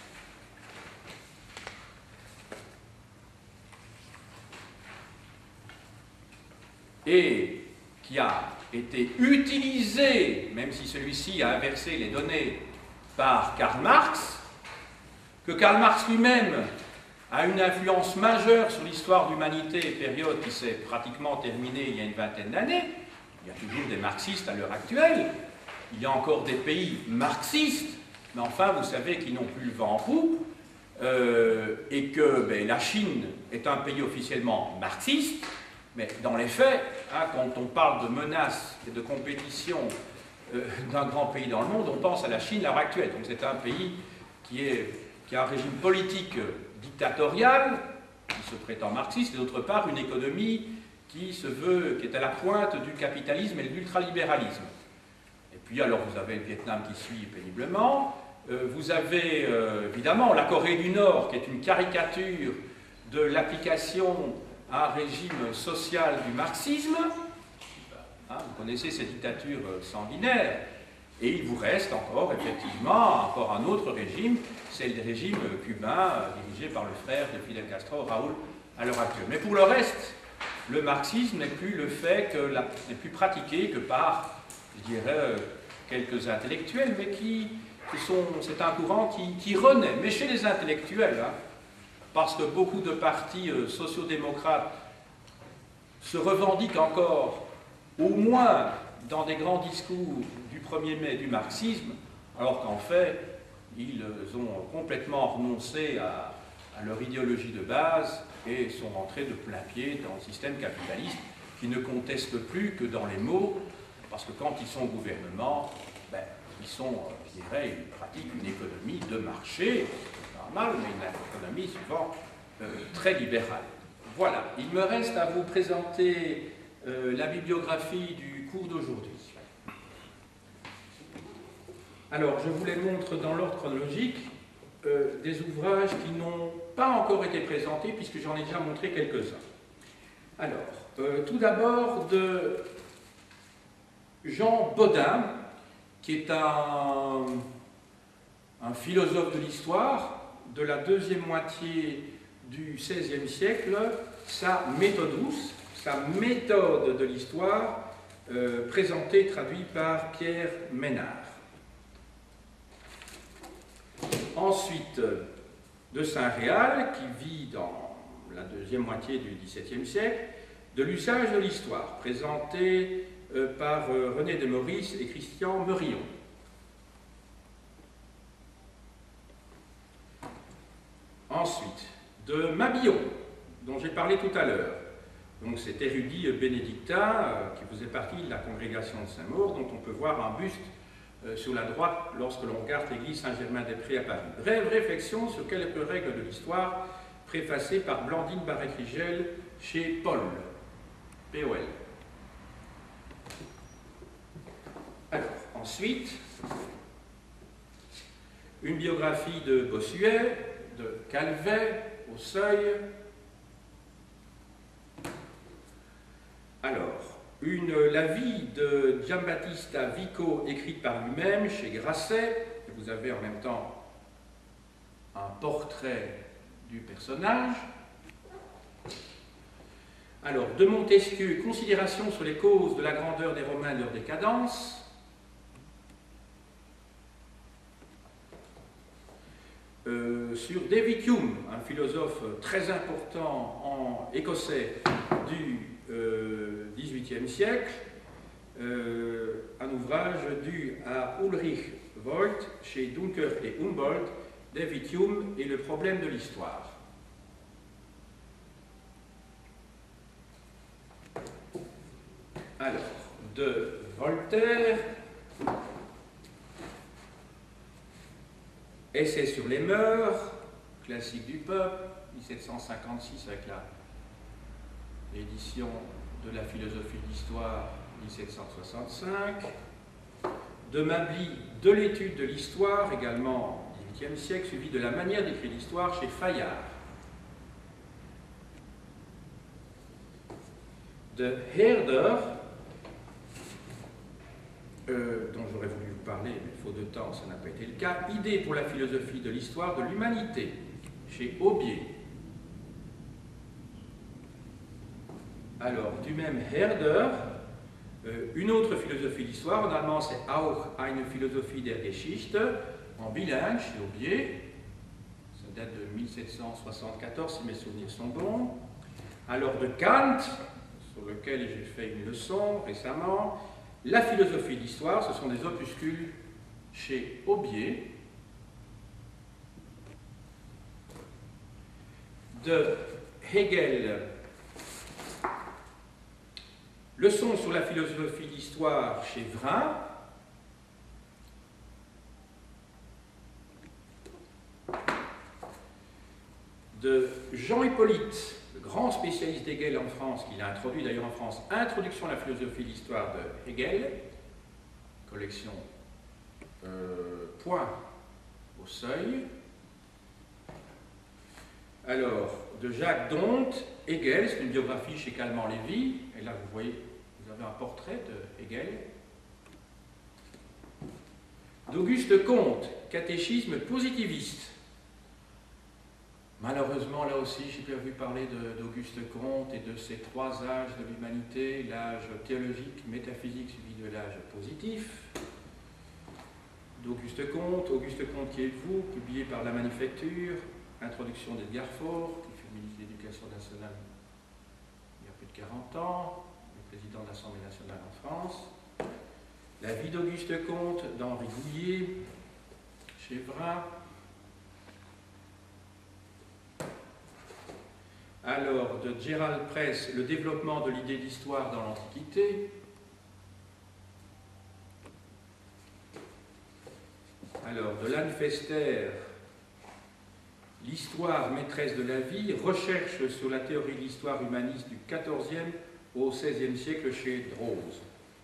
et qui a été utilisée, même si celui-ci a inversé les données, par Karl Marx, que Karl Marx lui-même a une influence majeure sur l'histoire de l'humanité, période qui s'est pratiquement terminée il y a une vingtaine d'années. Il y a toujours des marxistes à l'heure actuelle, il y a encore des pays marxistes, mais enfin, vous savez qu'ils n'ont plus le vent en poupe, euh, et que ben, la Chine est un pays officiellement marxiste, mais dans les faits, hein, quand on parle de menaces et de compétition euh, d'un grand pays dans le monde, on pense à la Chine à l'heure actuelle. Donc c'est un pays qui, est, qui a un régime politique dictatorial, qui se prétend marxiste, et d'autre part une économie qui se veut, qui est à la pointe du capitalisme et de l'ultralibéralisme. Et puis alors vous avez le Vietnam qui suit péniblement, euh, vous avez euh, évidemment la Corée du Nord qui est une caricature de l'application à un régime social du marxisme. Hein, vous connaissez ces dictatures sanguinaires. Et il vous reste encore, effectivement, encore un autre régime, c'est le régime cubain dirigé par le frère de Fidel Castro, Raúl, à l'heure actuelle. Mais pour le reste, le marxisme n'est plus le fait que la, n'est plus pratiqué que par, je dirais, quelques intellectuels, mais qui, qui sont, c'est un courant qui, qui renaît. Mais chez les intellectuels, hein, parce que beaucoup de partis euh, sociodémocrates se revendiquent encore, au moins dans des grands discours du premier mai du marxisme, alors qu'en fait, ils ont complètement renoncé à, à leur idéologie de base et sont rentrés de plein pied dans le système capitaliste qui ne conteste plus que dans les mots, parce que quand ils sont au gouvernement, ben, ils sont, je dirais, ils pratiquent une économie de marché, normal, mais une économie souvent euh, très libérale. Voilà, il me reste à vous présenter euh, la bibliographie du cours d'aujourd'hui. Alors, je vous les montre dans l'ordre chronologique, euh, des ouvrages qui n'ont pas encore été présentés, puisque j'en ai déjà montré quelques-uns. Alors, euh, tout d'abord de Jean Bodin, qui est un, un philosophe de l'histoire de la deuxième moitié du seizième siècle, sa Methodus, sa méthode de l'histoire, euh, présentée, traduite par Pierre Ménard. Ensuite, de Saint-Réal, qui vit dans la deuxième moitié du dix-septième siècle, de l'usage de l'histoire, présenté euh, par euh, René de Maurice et Christian Merillon. Ensuite, de Mabillon, dont j'ai parlé tout à l'heure. Donc cet érudit bénédictin euh, qui faisait partie de la congrégation de Saint-Maur, dont on peut voir un buste euh, sur la droite lorsque l'on regarde l'église Saint-Germain-des-Prés à Paris. Brève réflexion sur quelques règles de l'histoire préfacé par Blandine Barré-Krigel chez Paul, P O L. Alors, ensuite, une biographie de Bossuet, de Calvet, au Seuil. Alors, une, la vie de Giambattista Vico, écrite par lui-même chez Grasset. Vous avez en même temps un portrait du personnage. Alors, de Montesquieu, considération sur les causes de la grandeur des Romains et leur décadence. Euh, sur David Hume, un philosophe très important en écossais du euh, dix-huitième siècle, euh, un ouvrage dû à Ulrich Voigt chez Duncker et Humboldt, David Hume et le problème de l'histoire. Alors, de Voltaire, Essai sur les mœurs, classique du peuple, mille sept cent cinquante-six avec l'édition de la philosophie de l'histoire, mille sept cent soixante-cinq. De Mably, de l'étude de l'histoire, également dix-huitième siècle, suivi de la manière d'écrire l'histoire chez Fayard. De Herder, Euh, dont j'aurais voulu vous parler, mais faute de temps, ça n'a pas été le cas. Idée pour la philosophie de l'histoire de l'humanité, chez Aubier. Alors, du même Herder, euh, une autre philosophie de l'histoire, en allemand c'est Auch eine Philosophie der Geschichte, en bilingue, chez Aubier. Ça date de mille sept cent soixante-quatorze, si mes souvenirs sont bons. Alors, de Kant, sur lequel j'ai fait une leçon récemment. La philosophie de l'histoire, ce sont des opuscules chez Aubier. De Hegel, leçon sur la philosophie de l'histoire chez Vrin. De Jean Hippolyte, le grand spécialiste d'Hegel en France, qu'il a introduit d'ailleurs en France, Introduction à la philosophie de l'histoire de Hegel, collection euh, Point au Seuil. Alors, de Jacques Donte, Hegel, c'est une biographie chez Calment-Lévy, et là vous voyez, vous avez un portrait de Hegel. D'Auguste Comte, catéchisme positiviste. Malheureusement, là aussi, j'ai bien vu parler d'Auguste Comte et de ces trois âges de l'humanité, l'âge théologique, métaphysique, suivi de l'âge positif. D'Auguste Comte, Auguste Comte qui êtes-vous, publié par La Manufacture, introduction d'Edgar Faure, qui fut ministre de l'Éducation nationale il y a plus de quarante ans, le président de l'Assemblée nationale en France. La vie d'Auguste Comte d'Henri Gouillet, chez Vrin. Alors, de Gerald Press, le développement de l'idée d'histoire dans l'Antiquité. Alors, de Lann Fester, l'histoire maîtresse de la vie, recherche sur la théorie de l'histoire humaniste du quatorzième au seizième siècle chez Droz.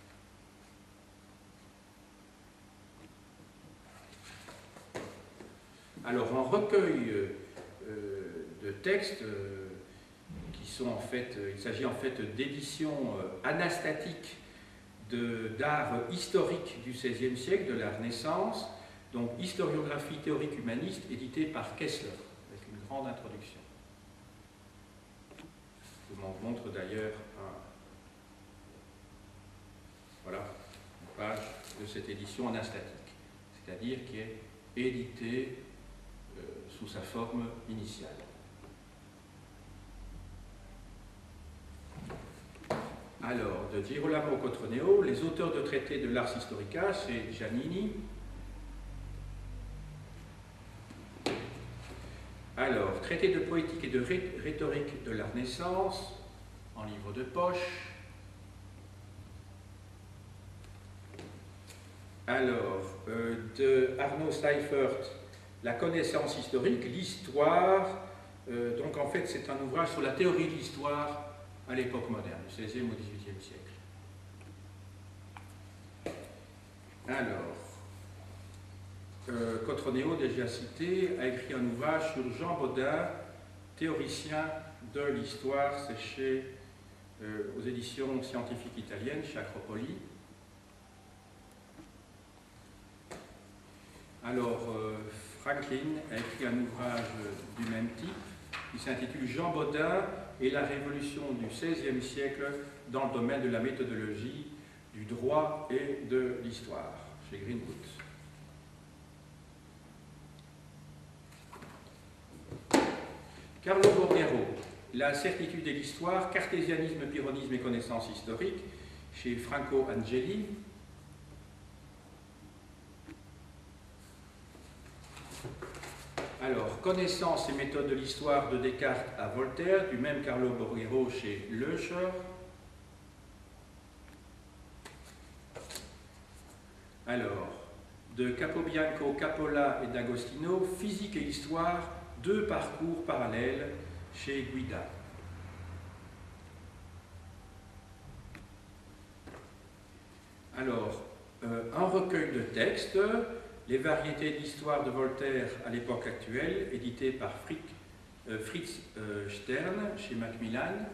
Alors, un recueil euh, de textes euh, qui sont en fait, il s'agit en fait d'éditions euh, anastatiques d'art historique du seizième siècle, de la Renaissance, donc historiographie théorique humaniste, édité par Kessler, avec une grande introduction. Je vous montre d'ailleurs un, voilà, une page de cette édition anastatique, c'est-à-dire qui est éditée euh, sous sa forme initiale. Alors, de Girolamo Cotroneo, les auteurs de traités de l'Ars Historica, c'est Giannini. Alors, traité de poétique et de rhétorique de la Renaissance, en livre de poche. Alors, euh, de Arnaud Seifert, la connaissance historique, l'histoire Euh, donc en fait, c'est un ouvrage sur la théorie de l'histoire à l'époque moderne, du seizième au dix-huitième siècle. Alors, euh, Cotroneo, déjà cité, a écrit un ouvrage sur Jean Bodin, théoricien de l'histoire, c'est chez, euh, aux éditions scientifiques italiennes, chez Acropoli. Alors, euh, Franklin a écrit un ouvrage du même type, qui s'intitule Jean Bodin et la révolution du seizième siècle dans le domaine de la méthodologie, du droit et de l'histoire, chez Greenwood. Carlo Borghero, La certitude et l'histoire, cartésianisme, pyrrhonisme et connaissances historiques, chez Franco Angeli. Alors, connaissances et méthodes de l'histoire de Descartes à Voltaire, du même Carlo Borghero chez Löcher. Alors, de Capobianco, Capola et d'Agostino, Physique et histoire, deux parcours parallèles chez Guida. Alors, euh, un recueil de textes, Les variétés de l'histoire de Voltaire à l'époque actuelle, édité par Frick, euh, Fritz euh, Stern chez Macmillan.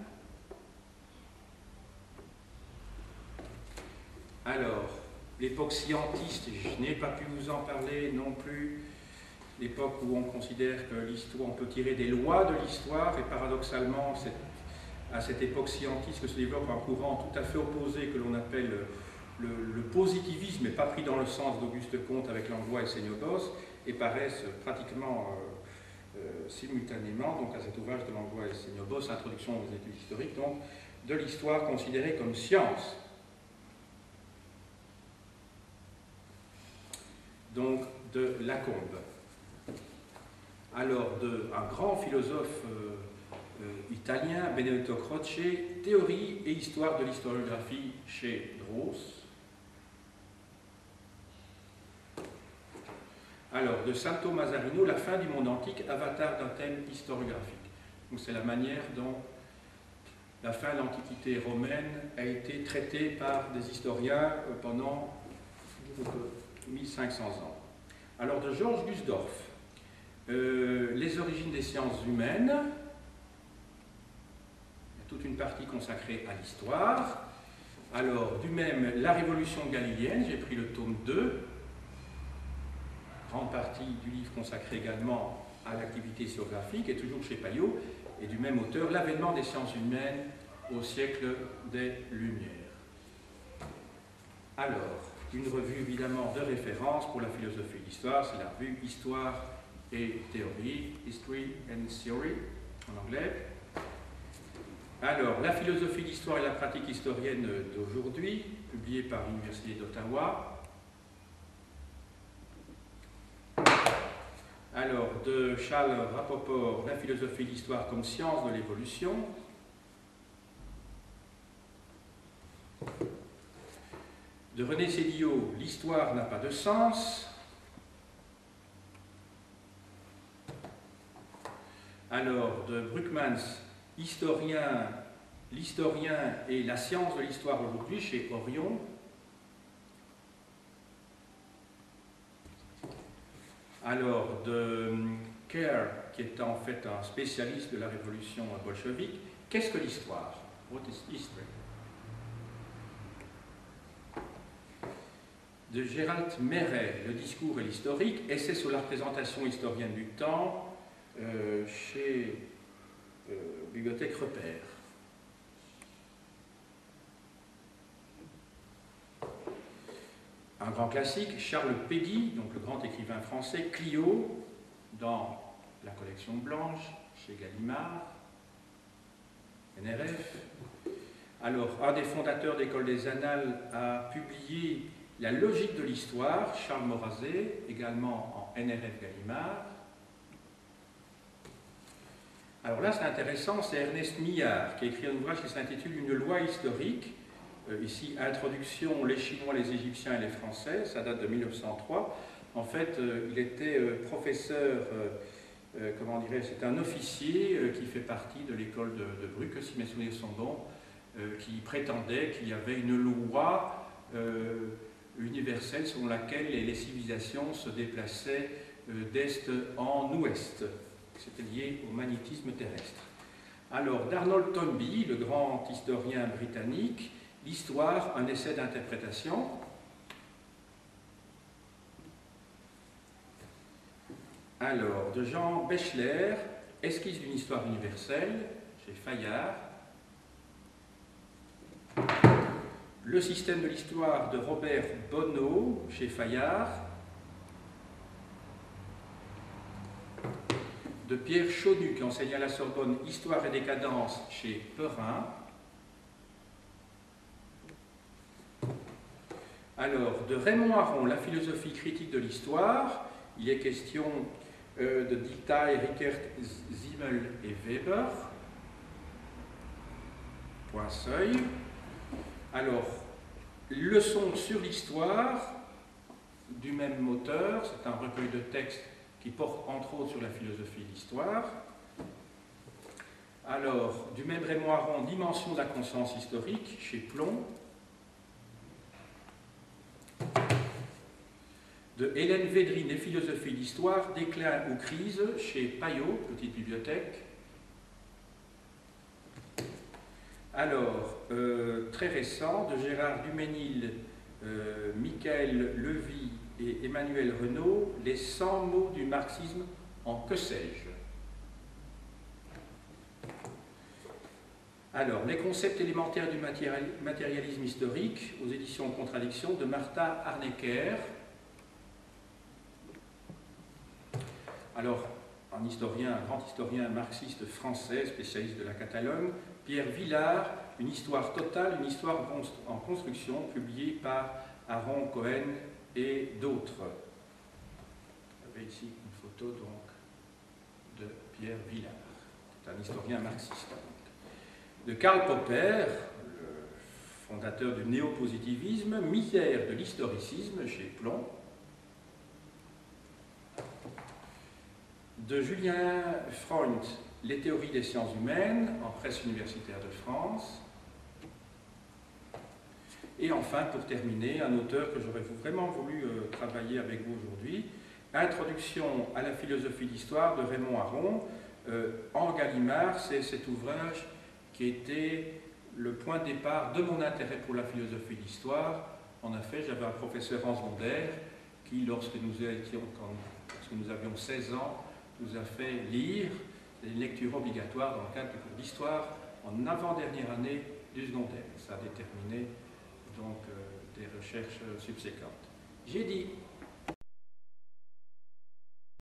Alors, l'époque scientiste, je n'ai pas pu vous en parler non plus. L'époque où on considère que l'histoire, on peut tirer des lois de l'histoire, et paradoxalement, c'est à cette époque scientiste que se développe un courant tout à fait opposé que l'on appelle le, le positivisme, mais pas pris dans le sens d'Auguste Comte avec Langlois et Seignobos, et paraissent pratiquement euh, euh, simultanément donc à cet ouvrage de Langlois et Seignobos, Introduction aux études historiques, donc de l'histoire considérée comme science. Donc de Lacombe. Alors, de, un grand philosophe euh, euh, italien, Benedetto Croce, Théorie et histoire de l'historiographie chez Dross. Alors, de Santo Mazzarino, La fin du monde antique, avatar d'un thème historiographique. Donc, c'est la manière dont la fin de l'Antiquité romaine a été traitée par des historiens pendant mille cinq cents ans. Alors, de Georges Gusdorf, Euh, les origines des sciences humaines, il y a toute une partie consacrée à l'histoire. Alors, du même, la révolution galiléenne, j'ai pris le tome deux, grande partie du livre consacrée également à l'activité historiographique, et toujours chez Payot, et du même auteur, l'avènement des sciences humaines au siècle des Lumières. Alors, une revue évidemment de référence pour la philosophie de l'histoire, c'est la revue Histoire et théorie, History and Theory, en anglais. Alors, la philosophie d'histoire et la pratique historienne d'aujourd'hui, publiée par l'Université d'Ottawa. Alors, de Charles Rapoport, La philosophie d'histoire comme science de l'évolution. De René Sédillot, L'histoire n'a pas de sens. Alors, de Bruckmans, historien, l'historien et la science de l'histoire aujourd'hui, chez Orion. Alors, de Kerr, qui est en fait un spécialiste de la révolution bolchevique, qu'est-ce que l'histoire? What is history? De Gérald Méret, Le discours et l'historique, essai sur la représentation historienne du temps, Euh, chez euh, Bibliothèque Repère. Un grand classique, Charles Péguy, donc le grand écrivain français, Clio, dans la collection blanche, chez Gallimard, N R F. Alors, un des fondateurs d'École des Annales a publié La logique de l'histoire, Charles Morazet, également en N R F Gallimard. Alors là, c'est intéressant, c'est Ernest Millard qui a écrit un ouvrage qui s'intitule Une loi historique. Euh, ici, Introduction, les Chinois, les Égyptiens et les Français, ça date de mille neuf cent trois. En fait, euh, il était euh, professeur euh, euh, comment dirais-je, c'est un officier euh, qui fait partie de l'école de, de Brugge, si mes souvenirs sont bons, euh, qui prétendait qu'il y avait une loi euh, universelle selon laquelle les, les civilisations se déplaçaient euh, d'est en ouest. C'était lié au magnétisme terrestre. Alors, d'Arnold Toynbee, le grand historien britannique, l'histoire, un essai d'interprétation. Alors, de Jean Bechler, esquisse d'une histoire universelle, chez Fayard. Le système de l'histoire de Robert Bonneau, chez Fayard. De Pierre Chaunu, qui enseigne à la Sorbonne Histoire et décadence, chez Perrin. Alors, de Raymond Aron, La philosophie critique de l'histoire, il est question euh, de Dieter, Rickert, Simmel et Weber. Point seuil. Alors, leçon sur l'histoire du même auteur, c'est un recueil de textes qui porte entre autres sur la philosophie de l'histoire. Alors, du même Raymond Aron, Dimension de la conscience historique, chez Plomb. De Hélène Védrine et philosophie de l'histoire, déclin ou crise, chez Payot, petite bibliothèque. Alors, euh, très récent, de Gérard Duménil, euh, Michael Levy et Emmanuel Renaud, les cent mots du marxisme en que sais-je. Alors, les concepts élémentaires du matérialisme historique, aux éditions Contradiction, de Martha Arnecker. Alors, un historien, un grand historien marxiste français, spécialiste de la Catalogne, Pierre Villard, Une histoire totale, une histoire en construction, publiée par Aaron Cohen et d'autres. Vous avez ici une photo donc de Pierre Villard, c'est un historien marxiste. De Karl Popper, le fondateur du néopositivisme, Misère de l'historicisme chez Plomb. De Julien Freund, Les théories des sciences humaines, en presse universitaire de France. Et enfin, pour terminer, un auteur que j'aurais vraiment voulu euh, travailler avec vous aujourd'hui, Introduction à la philosophie d'histoire de Raymond Aron. Euh, en Gallimard, c'est cet ouvrage qui était le point de départ de mon intérêt pour la philosophie d'histoire. En effet, j'avais un professeur en secondaire qui, lorsque nous, étions, quand, lorsque nous avions seize ans, nous a fait lire une lecture obligatoire dans le cadre du cours d'histoire en avant-dernière année du secondaire. Ça a déterminé donc euh, des recherches subséquentes. J'ai dit